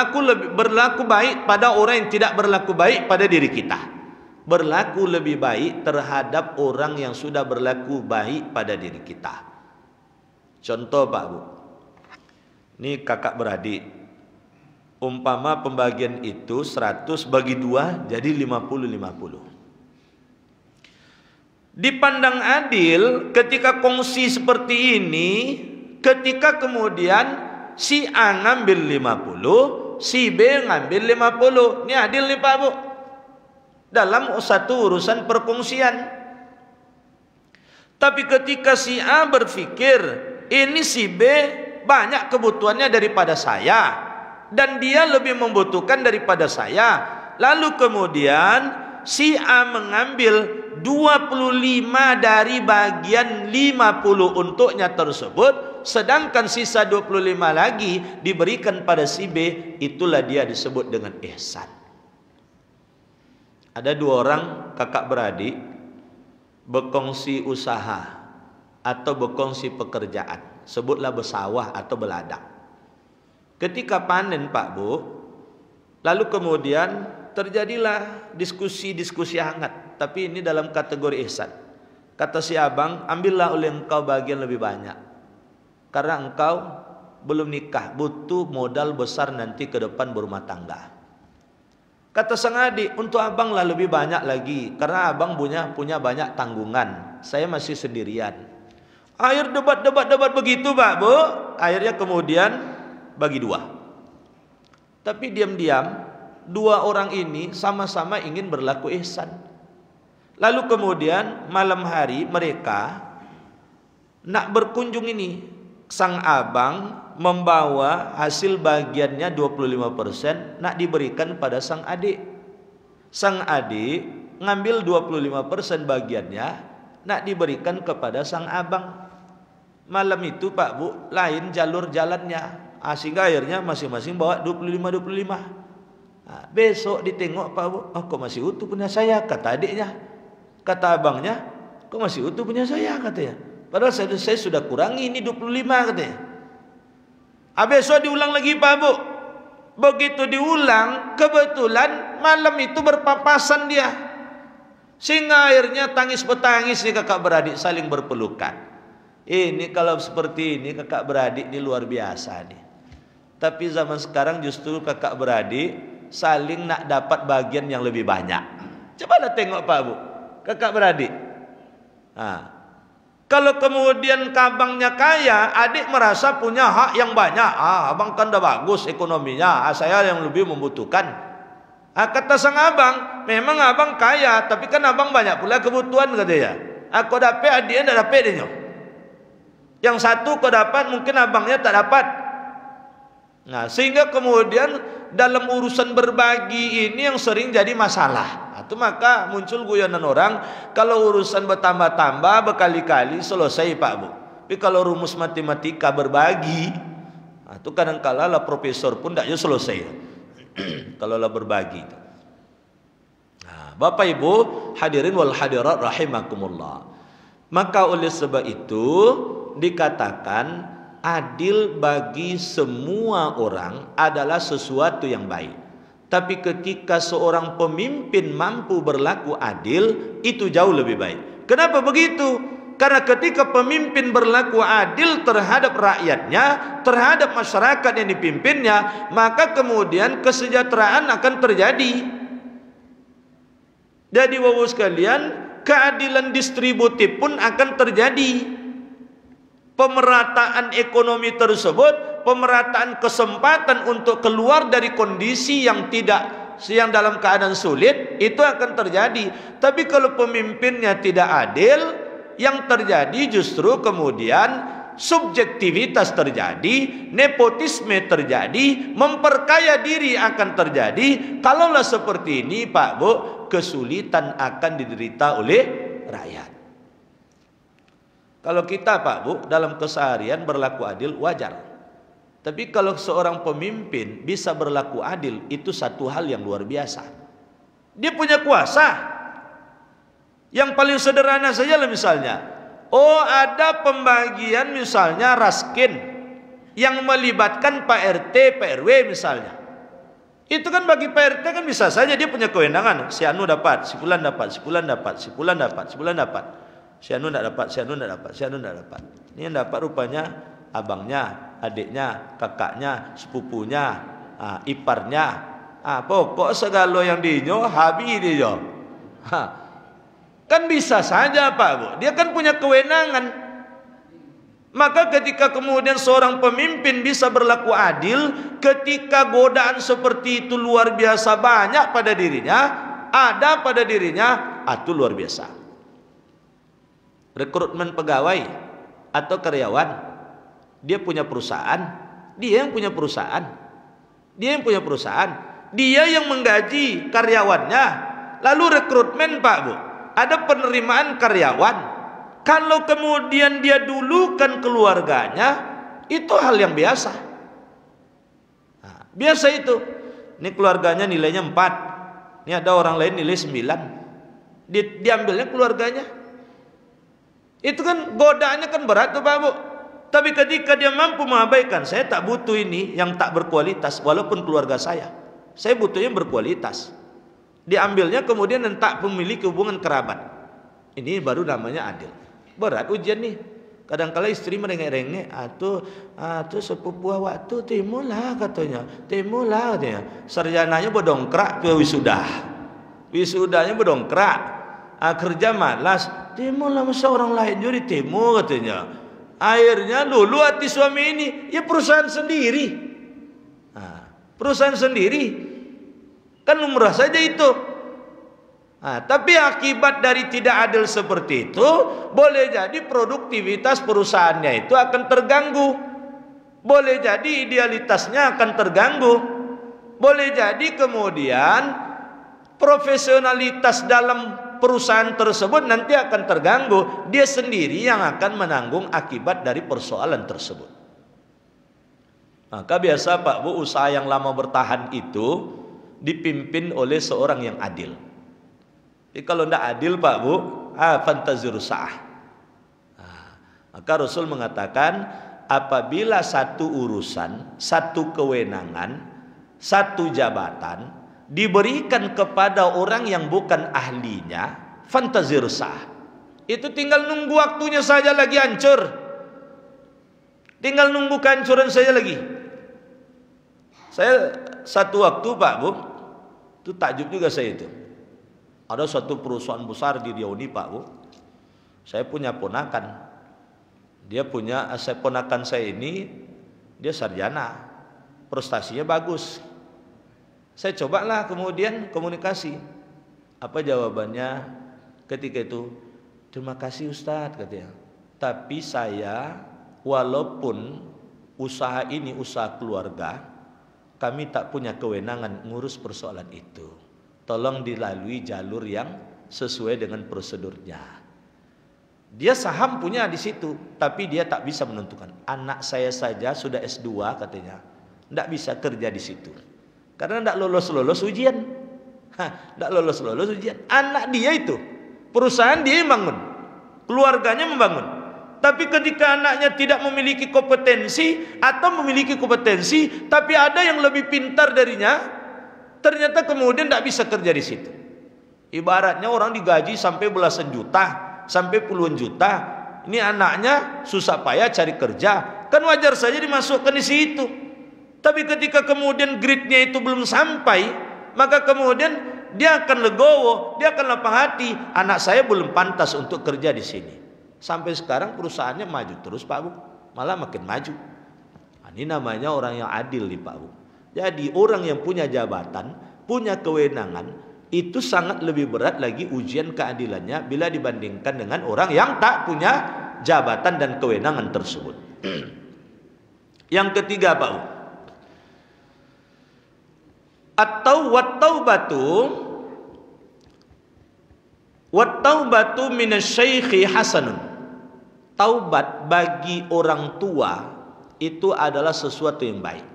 orang yang tidak berlaku baik pada diri kita. Berlaku lebih baik terhadap orang yang sudah berlaku baik pada diri kita. Contoh Pak Bu, ini kakak beradik, umpama pembagian itu 100 bagi 2 jadi 50-50. Dipandang adil ketika kongsi seperti ini, ketika kemudian si A ngambil 50, si B ngambil 50. Ini adil nih Pak Bu, dalam satu urusan perkongsian. Tapi ketika si A berpikir ini si B banyak kebutuhannya daripada saya dan dia lebih membutuhkan daripada saya, lalu kemudian si A mengambil 25 dari bagian 50 untuknya tersebut, sedangkan sisa 25 lagi diberikan pada si B, itulah dia disebut dengan ihsan. Ada dua orang kakak beradik berkongsi usaha atau berkongsi pekerjaan, sebutlah bersawah atau beladang. Ketika panen Pak Bu, lalu kemudian terjadilah diskusi hangat, tapi ini dalam kategori ihsan. Kata si abang, ambillah oleh engkau bagian lebih banyak, karena engkau belum nikah, butuh modal besar nanti ke depan berumah tangga. Kata sang adik, untuk abang lah lebih banyak lagi, karena abang punya banyak tanggungan, saya masih sendirian. Akhir debat begitu Pak Bu, akhirnya kemudian bagi dua. Tapi diam-diam dua orang ini sama-sama ingin berlaku ihsan. Lalu kemudian malam hari mereka nak berkunjung ini. Sang abang membawa hasil bagiannya 25% nak diberikan pada sang adik. Sang adik ngambil 25% bagiannya nak diberikan kepada sang abang. Malam itu Pak Bu, lain jalur jalannya, sehingga akhirnya masing-masing bawa 25-25. Nah, besok ditengok Pak Bu, oh, kok masih utuh punya saya, kata adiknya. Kata abangnya, kok masih utuh punya saya, katanya. Padahal saya sudah kurangi ini 25, katanya. Besok diulang lagi Pak Bu. Begitu diulang, kebetulan malam itu berpapasan dia, sehingga akhirnya tangis petangis nih kakak beradik saling berpelukan. Ini kalau seperti ini kakak beradik ini luar biasa nih. Tapi zaman sekarang justru kakak beradik saling nak dapat bagian yang lebih banyak. Cobalah tengok Pak Bu, kakak beradik. Kalau kemudian abangnya kaya, adik merasa punya hak yang banyak. Abang kan udah bagus ekonominya, saya yang lebih membutuhkan. Kata sang abang, memang abang kaya, tapi kan abang banyak pula kebutuhan, katanya. Kau dapat, adiknya tidak dapat dia. Yang satu kau dapat, mungkin abangnya tak dapat. Nah, sehingga kemudian dalam urusan berbagi ini yang sering jadi masalah. Itu maka muncul guyonan orang, kalau urusan bertambah-tambah berkali-kali selesai Pak Bu. Tapi kalau rumus matematika berbagi, itu kadang-kala lah profesor pun tidak selesai. Kalau lah berbagi. Nah, Bapak Ibu hadirin wal hadirat rahimakumullah. Maka oleh sebab itu dikatakan adil bagi semua orang adalah sesuatu yang baik. Tapi ketika seorang pemimpin mampu berlaku adil, itu jauh lebih baik. Kenapa begitu? Karena ketika pemimpin berlaku adil terhadap rakyatnya, terhadap masyarakat yang dipimpinnya, maka kemudian kesejahteraan akan terjadi. Jadi Bapak sekalian, keadilan distributif pun akan terjadi. Pemerataan ekonomi tersebut, pemerataan kesempatan untuk keluar dari kondisi yang dalam keadaan sulit, itu akan terjadi. Tapi kalau pemimpinnya tidak adil, Yang terjadi justru kemudian subjektivitas terjadi, nepotisme terjadi, memperkaya diri akan terjadi. Kalaulah seperti ini Pak Bu, kesulitan akan diderita oleh rakyat. Kalau kita Pak Bu dalam keseharian berlaku adil wajar. Tapi kalau seorang pemimpin bisa berlaku adil, itu satu hal yang luar biasa. Dia punya kuasa. Yang paling sederhana saja lah misalnya, ada pembagian misalnya raskin yang melibatkan Pak RT, Pak RW misalnya. Itu kan bagi Pak RT kan bisa saja dia punya kewenangan. Si Anu dapat, si Fulan dapat, si Fulan dapat, si Fulan dapat, si Fulan dapat. Si Anu tidak dapat, si Anu tidak dapat, si Anu tidak dapat. Ini yang dapat rupanya abangnya, adiknya, kakaknya, sepupunya, iparnya. Pokok segala yang dinyo habis dia. Kan bisa saja Pak Bu, dia kan punya kewenangan. Maka ketika kemudian seorang pemimpin bisa berlaku adil, ketika godaan seperti itu luar biasa banyak pada dirinya, ada pada dirinya, itu luar biasa. Rekrutmen pegawai atau karyawan, dia punya perusahaan, dia yang punya perusahaan, dia yang punya perusahaan, dia yang menggaji karyawannya, lalu rekrutmen Pak Bu. Ada penerimaan karyawan. Kalau kemudian dia dulukan keluarganya, itu hal yang biasa. Biasa itu. Ini keluarganya nilainya 4. Ini ada orang lain nilai 9. Diambilnya keluarganya. Itu kan godaannya kan berat tuh Pak Bu. Tapi ketika dia mampu mengabaikan, saya tak butuh ini yang tak berkualitas, walaupun keluarga saya butuhnya berkualitas. Diambilnya kemudian dan tak memiliki hubungan kerabat. Ini baru namanya adil. Berat ujian nih. Kadang-kala istri merengek-rengek, tuh sepupu awak tuh timulah katanya. Timulah katanya. Sarjananya berdongkrak tuh wisuda. Wisudanya berdongkrak. Kerja malas. Timulah masa orang lain jadi timu katanya. Akhirnya dulu hati suami ini, ya perusahaan sendiri. Perusahaan sendiri. Kan lumrah saja itu. Tapi akibat dari tidak adil seperti itu, boleh jadi produktivitas perusahaannya itu akan terganggu. Boleh jadi idealitasnya akan terganggu. Boleh jadi kemudian profesionalitas dalam perusahaan tersebut nanti akan terganggu. Dia sendiri yang akan menanggung akibat dari persoalan tersebut. Maka biasa Pak Bu, usaha yang lama bertahan itu dipimpin oleh seorang yang adil. Jadi kalau tidak adil Pak Bu, fantazir sa'ah. Maka Rasul mengatakan, apabila satu urusan, satu kewenangan, satu jabatan diberikan kepada orang yang bukan ahlinya, fantazir sa'ah. Itu tinggal nunggu waktunya saja lagi hancur. Tinggal nunggu kehancuran saja lagi. Saya satu waktu Pak Bu, itu takjub juga saya itu. Ada suatu perusahaan besar di Riau ini Pak Bu. Saya punya ponakan. Ponakan saya ini, dia sarjana. Prestasinya bagus. Saya cobalah kemudian komunikasi. Apa jawabannya ketika itu? Terima kasih Ustadz katanya. Tapi saya walaupun usaha ini usaha keluarga, kami tak punya kewenangan ngurus persoalan itu. Tolong dilalui jalur yang sesuai dengan prosedurnya. Dia saham punya di situ, tapi dia tak bisa menentukan. Anak saya saja sudah S2 katanya, tidak bisa kerja di situ. Karena tidak lolos ujian. Tidak lolos ujian. Anak dia itu, perusahaan dia yang bangun, keluarganya membangun. Tapi ketika anaknya tidak memiliki kompetensi atau memiliki kompetensi, tapi ada yang lebih pintar darinya, ternyata kemudian tidak bisa kerja di situ. Ibaratnya orang digaji sampai belasan juta, sampai puluhan juta. Ini anaknya susah payah cari kerja, kan wajar saja dimasukkan di situ. Tapi ketika kemudian grade-nya itu belum sampai, maka kemudian dia akan legowo, dia akan lapang hati. Anak saya belum pantas untuk kerja di sini. Sampai sekarang perusahaannya maju terus Pak Bu, malah makin maju. Ini namanya orang yang adil nih Pak Bu. Jadi orang yang punya jabatan, punya kewenangan, itu sangat lebih berat lagi ujian keadilannya bila dibandingkan dengan orang yang tak punya jabatan dan kewenangan tersebut. Yang ketiga, Pak, atau wat-taubatu minasyaikhi hasanun. Taubat bagi orang tua itu adalah sesuatu yang baik.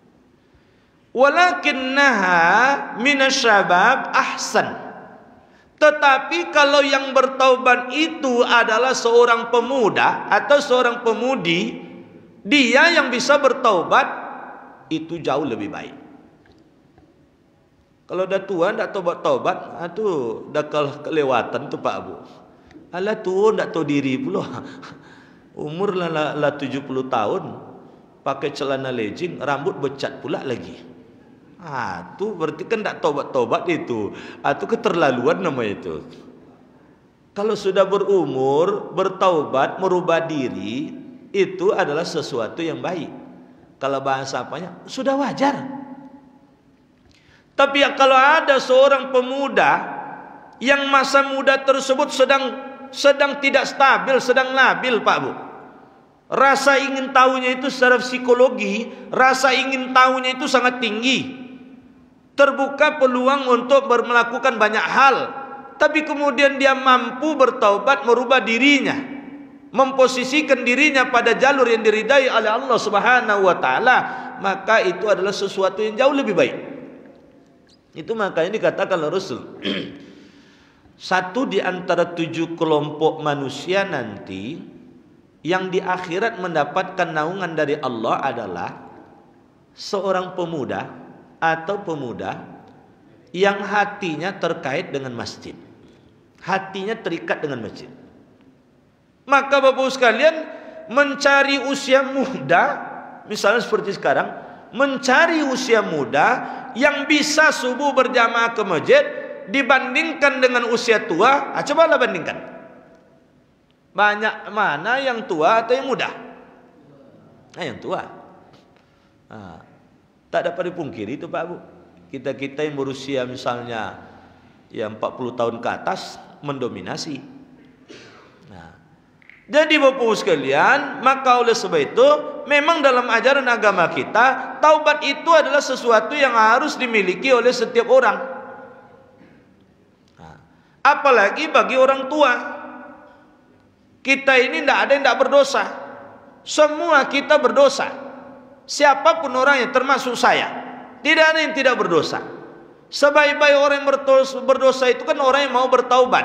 Walakinnaha minasyabab ahsan. Tetapi kalau yang bertaubat itu adalah seorang pemuda atau seorang pemudi, dia yang bisa bertaubat itu jauh lebih baik. Kalau dah tua ndak taubat-taubat, itu dah kelewatan tu Pak Bu. Alah tua ndak tahu diri pula. Umur lah 70 tahun, pakai celana legging, rambut becat pula lagi. Itu berarti kan tak tobat-tobat itu. Itu keterlaluan nama itu. Kalau sudah berumur, bertaubat, merubah diri, itu adalah sesuatu yang baik. Kalau bahasa apanya, sudah wajar. Tapi kalau ada seorang pemuda yang masa muda tersebut sedang tidak stabil, sedang labil, Pak Bu. Rasa ingin tahunya itu secara psikologi, rasa ingin tahunya itu sangat tinggi. Terbuka peluang untuk melakukan banyak hal, tapi kemudian dia mampu bertaubat, merubah dirinya, memposisikan dirinya pada jalur yang diridai oleh Allah Subhanahu wa taala, maka itu adalah sesuatu yang jauh lebih baik. Itu makanya dikatakan oleh Rasul, satu di antara 7 kelompok manusia nanti yang di akhirat mendapatkan naungan dari Allah adalah seorang pemuda atau pemuda yang hatinya terkait dengan masjid, hatinya terikat dengan masjid. Maka Bapak sekalian, mencari usia muda, misalnya seperti sekarang, mencari usia muda yang bisa subuh berjamaah ke masjid dibandingkan dengan usia tua, cobalah bandingkan. Banyak mana yang tua atau yang muda? Yang tua. Tak dapat dipungkiri itu Pak Bu. Kita yang berusia misalnya ya 40 tahun ke atas mendominasi. Jadi Bapak sekalian, maka oleh sebab itu memang dalam ajaran agama kita, taubat itu adalah sesuatu yang harus dimiliki oleh setiap orang. Apalagi bagi orang tua. Kita ini tidak ada yang tidak berdosa. Semua kita berdosa. Siapapun orangnya, termasuk saya, tidak ada yang tidak berdosa. Sebaik-baik orang yang berdosa itu kan orang yang mau bertaubat.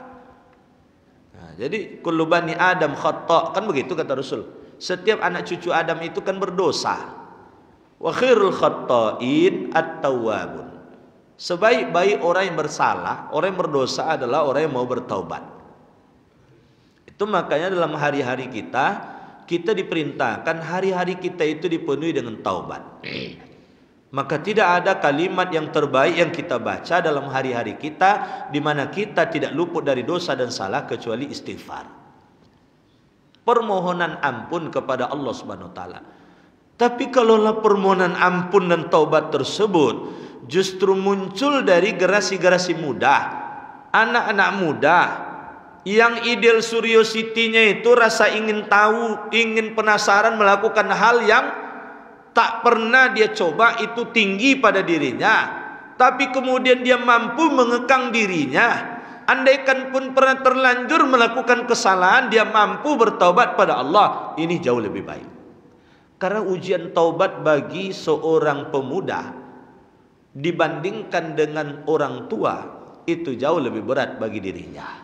Jadi kullu bani Adam khata', kan begitu kata Rasul. Setiap anak cucu Adam itu kan berdosa. Wa khairul khata'in at-tawwabun. Sebaik-baik orang yang bersalah, orang yang berdosa adalah orang yang mau bertaubat. Itu makanya dalam hari-hari kita diperintahkan hari-hari kita itu dipenuhi dengan taubat. Maka tidak ada kalimat yang terbaik yang kita baca dalam hari-hari kita di mana kita tidak luput dari dosa dan salah kecuali istighfar. Permohonan ampun kepada Allah Subhanahu wa taala. Tapi kalaulah permohonan ampun dan taubat tersebut justru muncul dari generasi-generasi muda, anak-anak muda yang ideal curiosity-nya itu rasa ingin tahu, ingin penasaran melakukan hal yang tak pernah dia coba, itu tinggi pada dirinya. Tapi kemudian dia mampu mengekang dirinya. Andaikan pun pernah terlanjur melakukan kesalahan, dia mampu bertaubat pada Allah. Ini jauh lebih baik. Karena ujian taubat bagi seorang pemuda dibandingkan dengan orang tua itu jauh lebih berat bagi dirinya.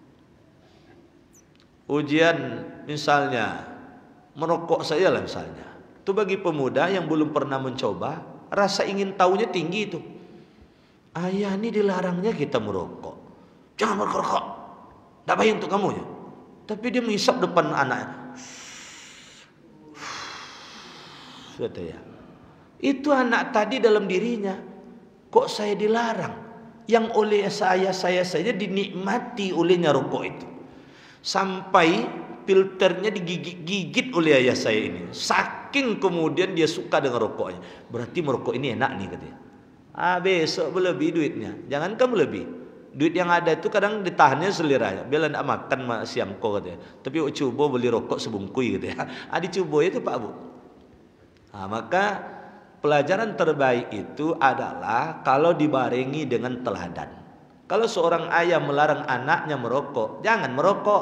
Ujian misalnya merokok saja lah misalnya, itu bagi pemuda yang belum pernah mencoba, rasa ingin tahunya tinggi itu. Ayah ini dilarangnya kita merokok, jangan merokok, tidak baik untuk kamu ya. Tapi dia menghisap depan anaknya, kata ya. Itu anak tadi dalam dirinya, kok saya dilarang? Yang oleh saya saja dinikmati olehnya rokok itu. Sampai filternya digigit-gigit oleh ayah saya ini. Saking kemudian dia suka dengan rokoknya. Berarti merokok ini enak nih katanya. Besok berlebih duitnya. Jangankan berlebih. Duit yang ada itu kadang ditahannya seliranya. Biar tidak makan siang kau katanya. Tapi coba beli rokok sebungkui gitu ya. Dicoba itu Pak Bu. Maka pelajaran terbaik itu adalah kalau dibarengi dengan teladan. Kalau seorang ayah melarang anaknya merokok, jangan merokok.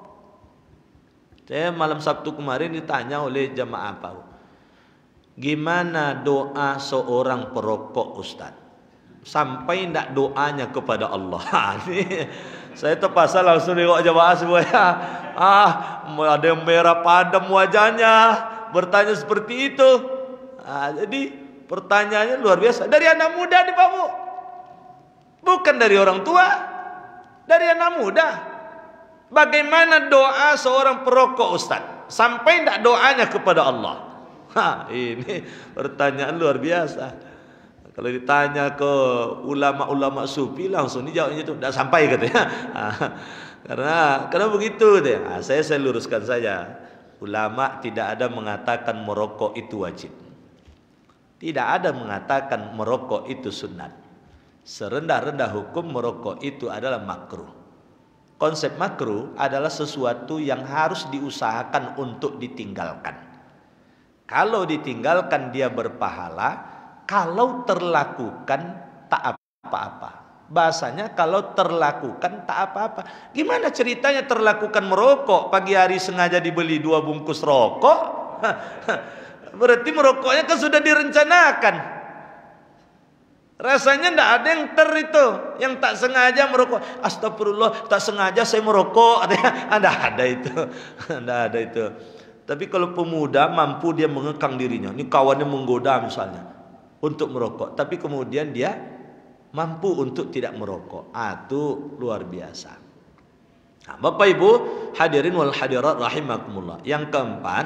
Saya malam Sabtu kemarin ditanya oleh jamaah Pak Bu, gimana doa seorang perokok Ustaz? Sampai tidak doanya kepada Allah. Ini saya terpaksa langsung nengok jamaah semuanya. Ada yang merah padam wajahnya, bertanya seperti itu. Jadi pertanyaannya luar biasa. Dari anak muda nih Pak Bu, bukan dari orang tua, dari anak muda. Bagaimana doa seorang perokok Ustaz? Sampai tidak doanya kepada Allah. Ini pertanyaan luar biasa. Kalau ditanya ke ulama-ulama sufi langsung dijawabnya itu tidak sampai katanya. Karena begitu deh. Saya luruskan saja. Ulama tidak ada mengatakan merokok itu wajib. Tidak ada mengatakan merokok itu sunat. Serendah-rendah hukum merokok itu adalah makruh. Konsep makruh adalah sesuatu yang harus diusahakan untuk ditinggalkan. Kalau ditinggalkan dia berpahala. Kalau terlakukan tak apa-apa. Bahasanya kalau terlakukan tak apa-apa. Gimana ceritanya terlakukan merokok? Pagi hari sengaja dibeli 2 bungkus rokok. Berarti merokoknya kan sudah direncanakan. Rasanya tidak ada yang itu, yang tak sengaja merokok. Astagfirullah, tak sengaja saya merokok. Tidak ada itu. Tidak ada itu. Tapi kalau pemuda mampu dia mengekang dirinya. Ini kawannya menggoda misalnya untuk merokok, tapi kemudian dia mampu untuk tidak merokok. Itu luar biasa. Bapak Ibu hadirin wal hadirat rahimakumullah. Yang keempat,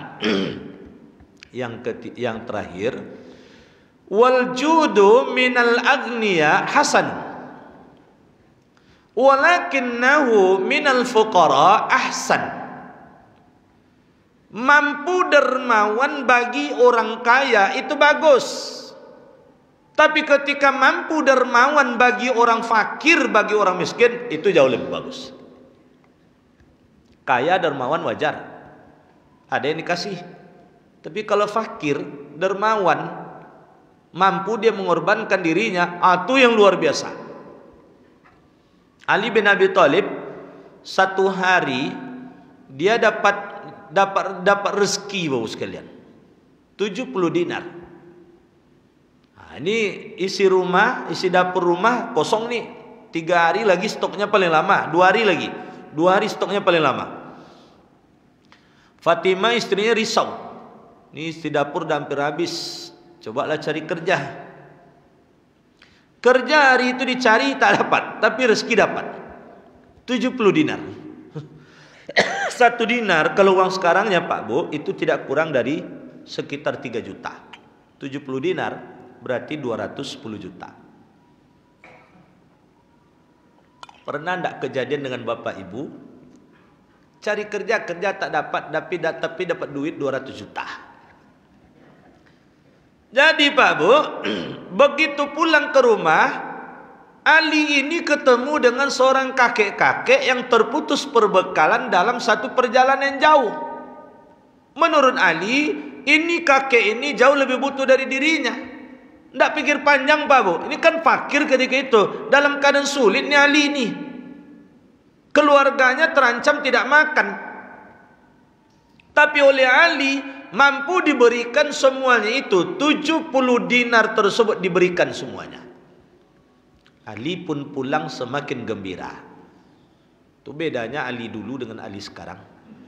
yang terakhir, wal judu minal agniya hasan, walakinnahu minal fuqara ahsan. Mampu dermawan bagi orang kaya itu bagus. Tapi ketika mampu dermawan bagi orang fakir, bagi orang miskin, itu jauh lebih bagus. Kaya dermawan wajar, ada yang dikasih. Tapi kalau fakir dermawan, mampu dia mengorbankan dirinya, itu yang luar biasa. Ali bin Abi Thalib satu hari dia dapat rezeki Bapak sekalian, 70 dinar. Ini isi rumah, isi dapur rumah kosong nih. 3 hari lagi stoknya paling lama. 2 hari lagi. 2 hari stoknya paling lama. Fatimah istrinya risau. Ini isi dapur udah hampir habis. Cobalah cari kerja. Kerja hari itu dicari tak dapat. Tapi rezeki dapat. 70 dinar. 1 dinar kalau uang sekarangnya Pak Bu, itu tidak kurang dari sekitar 3 juta. 70 dinar berarti 210 juta. Pernah tidak kejadian dengan Bapak Ibu cari kerja tak dapat, tapi dapat duit 200 juta. Jadi Pak Bu, begitu pulang ke rumah, Ali ini ketemu dengan seorang kakek-kakek yang terputus perbekalan dalam satu perjalanan jauh. Menurut Ali, ini kakek ini jauh lebih butuh dari dirinya. Tidak pikir panjang Pak Bu. Ini kan fakir ketika itu. Dalam keadaan sulit nih Ali ini. Keluarganya terancam tidak makan. Tapi oleh Ali mampu diberikan semuanya itu. 70 dinar tersebut diberikan semuanya. Ali pun pulang semakin gembira. Itu bedanya Ali dulu dengan Ali sekarang.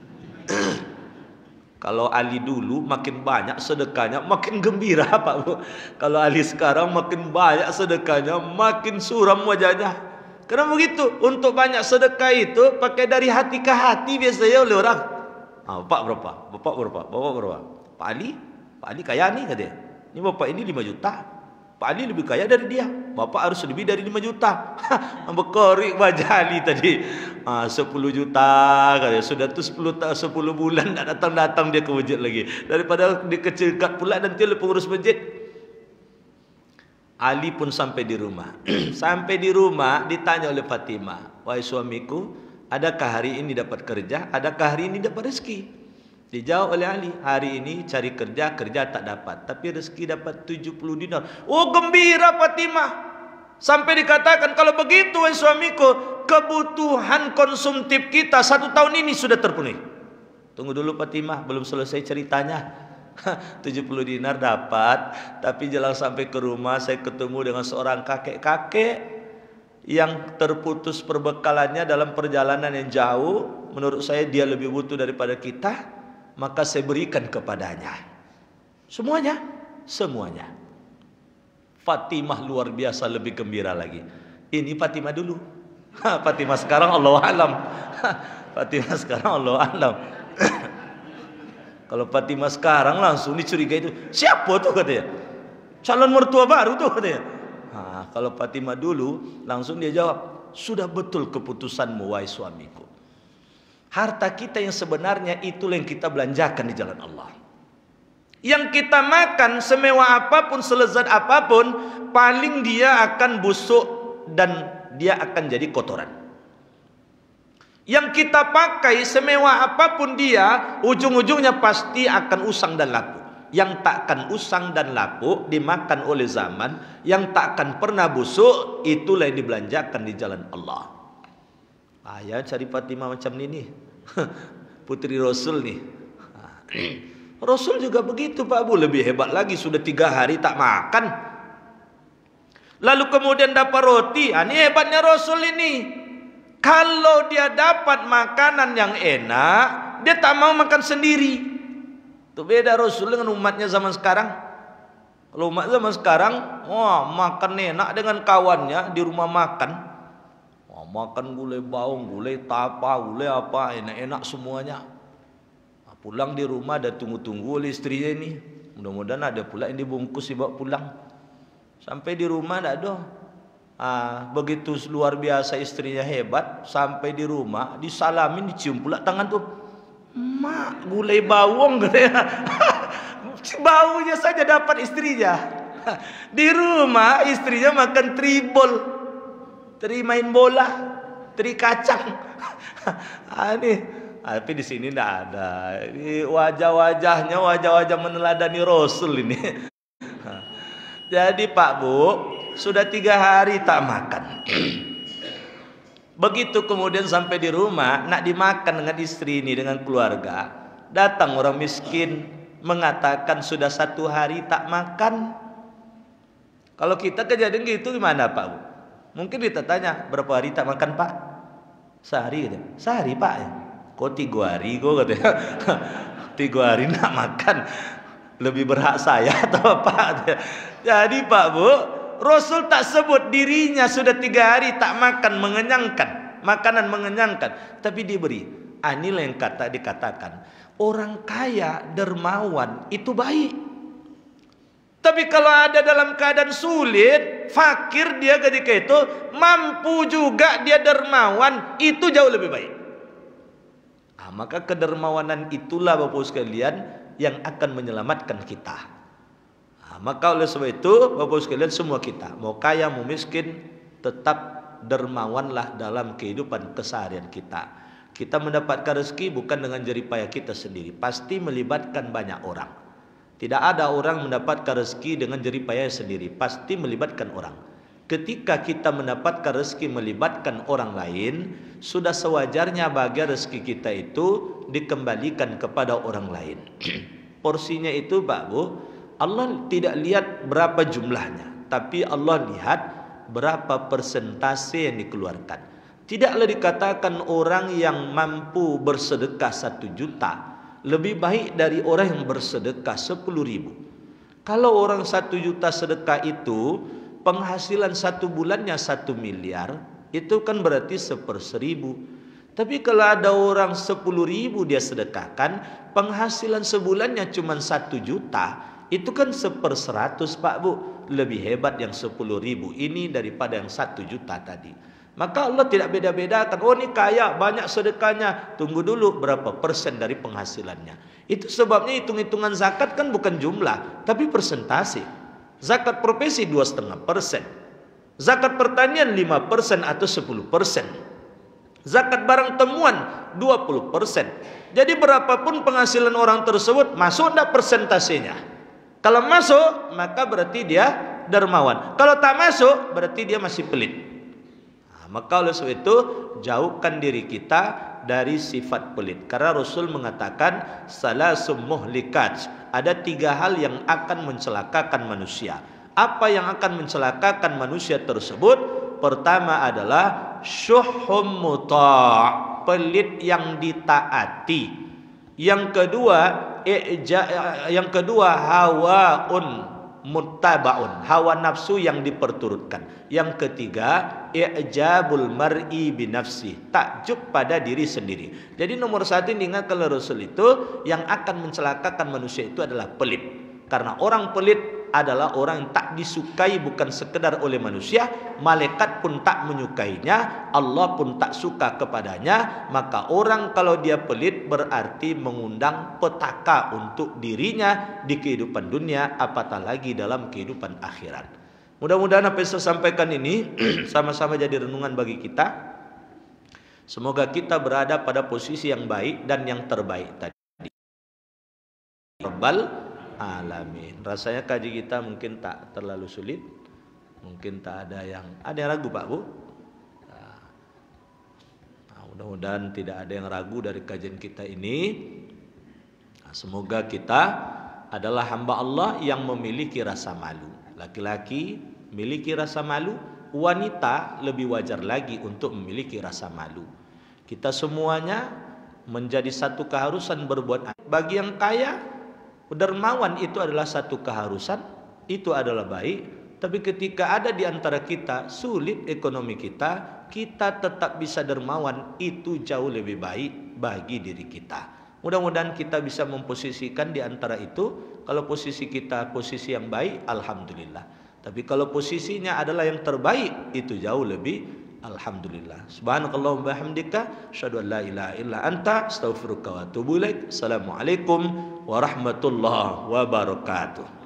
Kalau Ali dulu makin banyak sedekahnya makin gembira Pak Bu. Kalau Ali sekarang makin banyak sedekahnya makin suram wajahnya. Karena begitu, untuk banyak sedekah itu pakai dari hati ke hati biasanya oleh orang. Bapak berapa? Bapak berapa? Bapak berapa? Pak Ali kaya nih katanya. Ini bapak ini 5 juta. Pak Ali lebih kaya dari dia. Bapak harus lebih dari 5 juta. Berkorek wajah Ali tadi. 10 juta katanya. Sudah tu 10 bulan tak datang-datang dia ke masjid lagi. Daripada dikecilkan pula nanti oleh pengurus masjid. Ali pun sampai di rumah. Sampai di rumah ditanya oleh Fatimah, wahai suamiku, adakah hari ini dapat kerja? Adakah hari ini dapat rezeki? Dijawab oleh Ali, hari ini cari kerja, kerja tak dapat, tapi rezeki dapat 70 dinar. Oh, gembira Fatimah. Sampai dikatakan, kalau begitu wahai suamiku, kebutuhan konsumtif kita 1 tahun ini sudah terpenuhi. Tunggu dulu Fatimah, belum selesai ceritanya. 70 dinar dapat, tapi jalan sampai ke rumah saya ketemu dengan seorang kakek-kakek yang terputus perbekalannya dalam perjalanan yang jauh. Menurut saya dia lebih butuh daripada kita, maka saya berikan kepadanya semuanya. Fatimah luar biasa lebih gembira lagi. Ini Fatimah dulu. Fatimah sekarang Allahu a'lam. Fatimah sekarang Allahu a'lam. Kalau Fatimah sekarang langsung dicurigai itu, siapa tuh katanya? Calon mertua baru tuh katanya. Nah, kalau Fatimah dulu langsung dia jawab, sudah betul keputusanmu wahai suamiku. Harta kita yang sebenarnya itulah yang kita belanjakan di jalan Allah. Yang kita makan semewah apapun, selezat apapun, paling dia akan busuk dan dia akan jadi kotoran. Yang kita pakai semewah apapun dia, ujung-ujungnya pasti akan usang dan lapuk. Yang takkan usang dan lapuk dimakan oleh zaman, yang takkan pernah busuk, itulah yang dibelanjakan di jalan Allah. Ayah cari Fatimah macam ini nih. Putri Rasul nih. Rasul juga begitu Pak Bu, lebih hebat lagi, sudah 3 hari tak makan. Lalu kemudian dapat roti. Ini hebatnya Rasul ini. Kalau dia dapat makanan yang enak, dia tak mau makan sendiri. Itu beda Rasul dengan umatnya zaman sekarang. Kalau umat zaman sekarang, wah makan enak dengan kawannya di rumah makan. Wah, makan gulai bawang, gulai tapa, gulai apa, enak-enak semuanya. Nah, pulang di rumah ada tunggu-tunggu oleh istrinya ini. Mudah-mudahan ada pula yang dibungkus dibawa pulang. Sampai di rumah tak ada. Begitu luar biasa istrinya hebat, sampai di rumah disalamin, dicium pula tangan tuh. Mak, gulai bawang katanya. Baunya saja dapat istrinya. Di rumah istrinya makan tribol, teri main bola, teri kacang. Tapi di sini tidak ada. Ini wajah-wajahnya wajah-wajah meneladani Rasul ini. Jadi Pak Bu, sudah 3 hari tak makan. Begitu kemudian sampai di rumah, nak dimakan dengan istri ini, dengan keluarga. Datang orang miskin, mengatakan sudah 1 hari tak makan. Kalau kita kejadian gitu gimana Pak Bu? Mungkin kita tanya, berapa hari tak makan Pak? Sehari gitu. Sehari Pak ya? Kok 3 hari kok katanya. 3 hari nak makan. Lebih berhak saya atau Pak? Jadi Pak Bu, Rasul tak sebut dirinya sudah 3 hari tak makan mengenyangkan, makanan mengenyangkan, tapi diberi. Inilah yang dikatakan orang kaya dermawan itu baik. Tapi kalau ada dalam keadaan sulit, fakir dia ketika itu, mampu juga dia dermawan, itu jauh lebih baik. Maka kedermawanan itulah Bapak sekalian yang akan menyelamatkan kita. Maka oleh sebab itu Bapak sekalian semua kita, mau kaya mau miskin, tetap dermawanlah dalam kehidupan keseharian kita. Kita mendapatkan rezeki bukan dengan jeripayah kita sendiri, pasti melibatkan banyak orang. Tidak ada orang mendapatkan rezeki dengan jeripayah sendiri, pasti melibatkan orang. Ketika kita mendapatkan rezeki melibatkan orang lain, sudah sewajarnya bagian rezeki kita itu dikembalikan kepada orang lain. Porsinya itu Pak Bu, Allah tidak lihat berapa jumlahnya, tapi Allah lihat berapa persentase yang dikeluarkan. Tidaklah dikatakan orang yang mampu bersedekah 1 juta lebih baik dari orang yang bersedekah 10.000. Kalau orang 1 juta sedekah itu penghasilan 1 bulannya 1 miliar, itu kan berarti 1/1000. Tapi kalau ada orang 10.000 dia sedekahkan, penghasilan sebulannya cuma 1 juta, itu kan 1/100 Pak Bu. Lebih hebat yang 10.000 ini daripada yang 1 juta tadi. Maka Allah tidak beda-bedakan. Oh ini kaya, banyak sedekahnya. Tunggu dulu berapa persen dari penghasilannya. Itu sebabnya hitung-hitungan zakat kan bukan jumlah, tapi persentase. Zakat profesi 2,5%. Zakat pertanian 5% atau 10%. Zakat barang temuan 20%. Jadi berapapun penghasilan orang tersebut, masuk enggak persentasenya? Kalau masuk, maka berarti dia dermawan. Kalau tak masuk, berarti dia masih pelit. Nah, maka oleh sebab itu, jauhkan diri kita dari sifat pelit. Karena Rasul mengatakan, salasum muhlikat. Ada 3 hal yang akan mencelakakan manusia. Apa yang akan mencelakakan manusia tersebut? Pertama adalah syuhum muta', pelit yang ditaati. Yang kedua hawaun muttabaun, hawa nafsu yang diperturutkan. Yang ketiga i'jabul mar'i binafsi, takjub pada diri sendiri. Jadi nomor 1 diingat kalau Rasul itu, yang akan mencelakakan manusia itu adalah pelit. Karena orang pelit adalah orang yang tak disukai bukan sekedar oleh manusia, malaikat pun tak menyukainya, Allah pun tak suka kepadanya. Maka orang kalau dia pelit berarti mengundang petaka untuk dirinya di kehidupan dunia, apatah lagi dalam kehidupan akhirat. Mudah-mudahan apa yang saya sampaikan ini sama-sama jadi renungan bagi kita. Semoga kita berada pada posisi yang baik dan yang terbaik tadi. Rabbal alamin. Rasanya kaji kita mungkin tak terlalu sulit. Mungkin tak ada yang ragu Pak Bu. Nah, mudah-mudahan tidak ada yang ragu dari kajian kita ini. Nah, semoga kita adalah hamba Allah yang memiliki rasa malu. Laki-laki memiliki rasa malu, wanita lebih wajar lagi untuk memiliki rasa malu. Kita semuanya menjadi satu keharusan berbuat. Bagi yang kaya, dermawan itu adalah satu keharusan, itu adalah baik. Tapi ketika ada di antara kita sulit ekonomi kita, kita tetap bisa dermawan, itu jauh lebih baik bagi diri kita. Mudah-mudahan kita bisa memposisikan di antara itu. Kalau posisi kita posisi yang baik, alhamdulillah. Tapi kalau posisinya adalah yang terbaik, itu jauh lebih alhamdulillah. Subhanakallahumma bihamdika, asyhadu an la ilaha illa anta, astaghfiruka wa atubu ilaik. Assalamualaikum warahmatullahi wabarakatuh.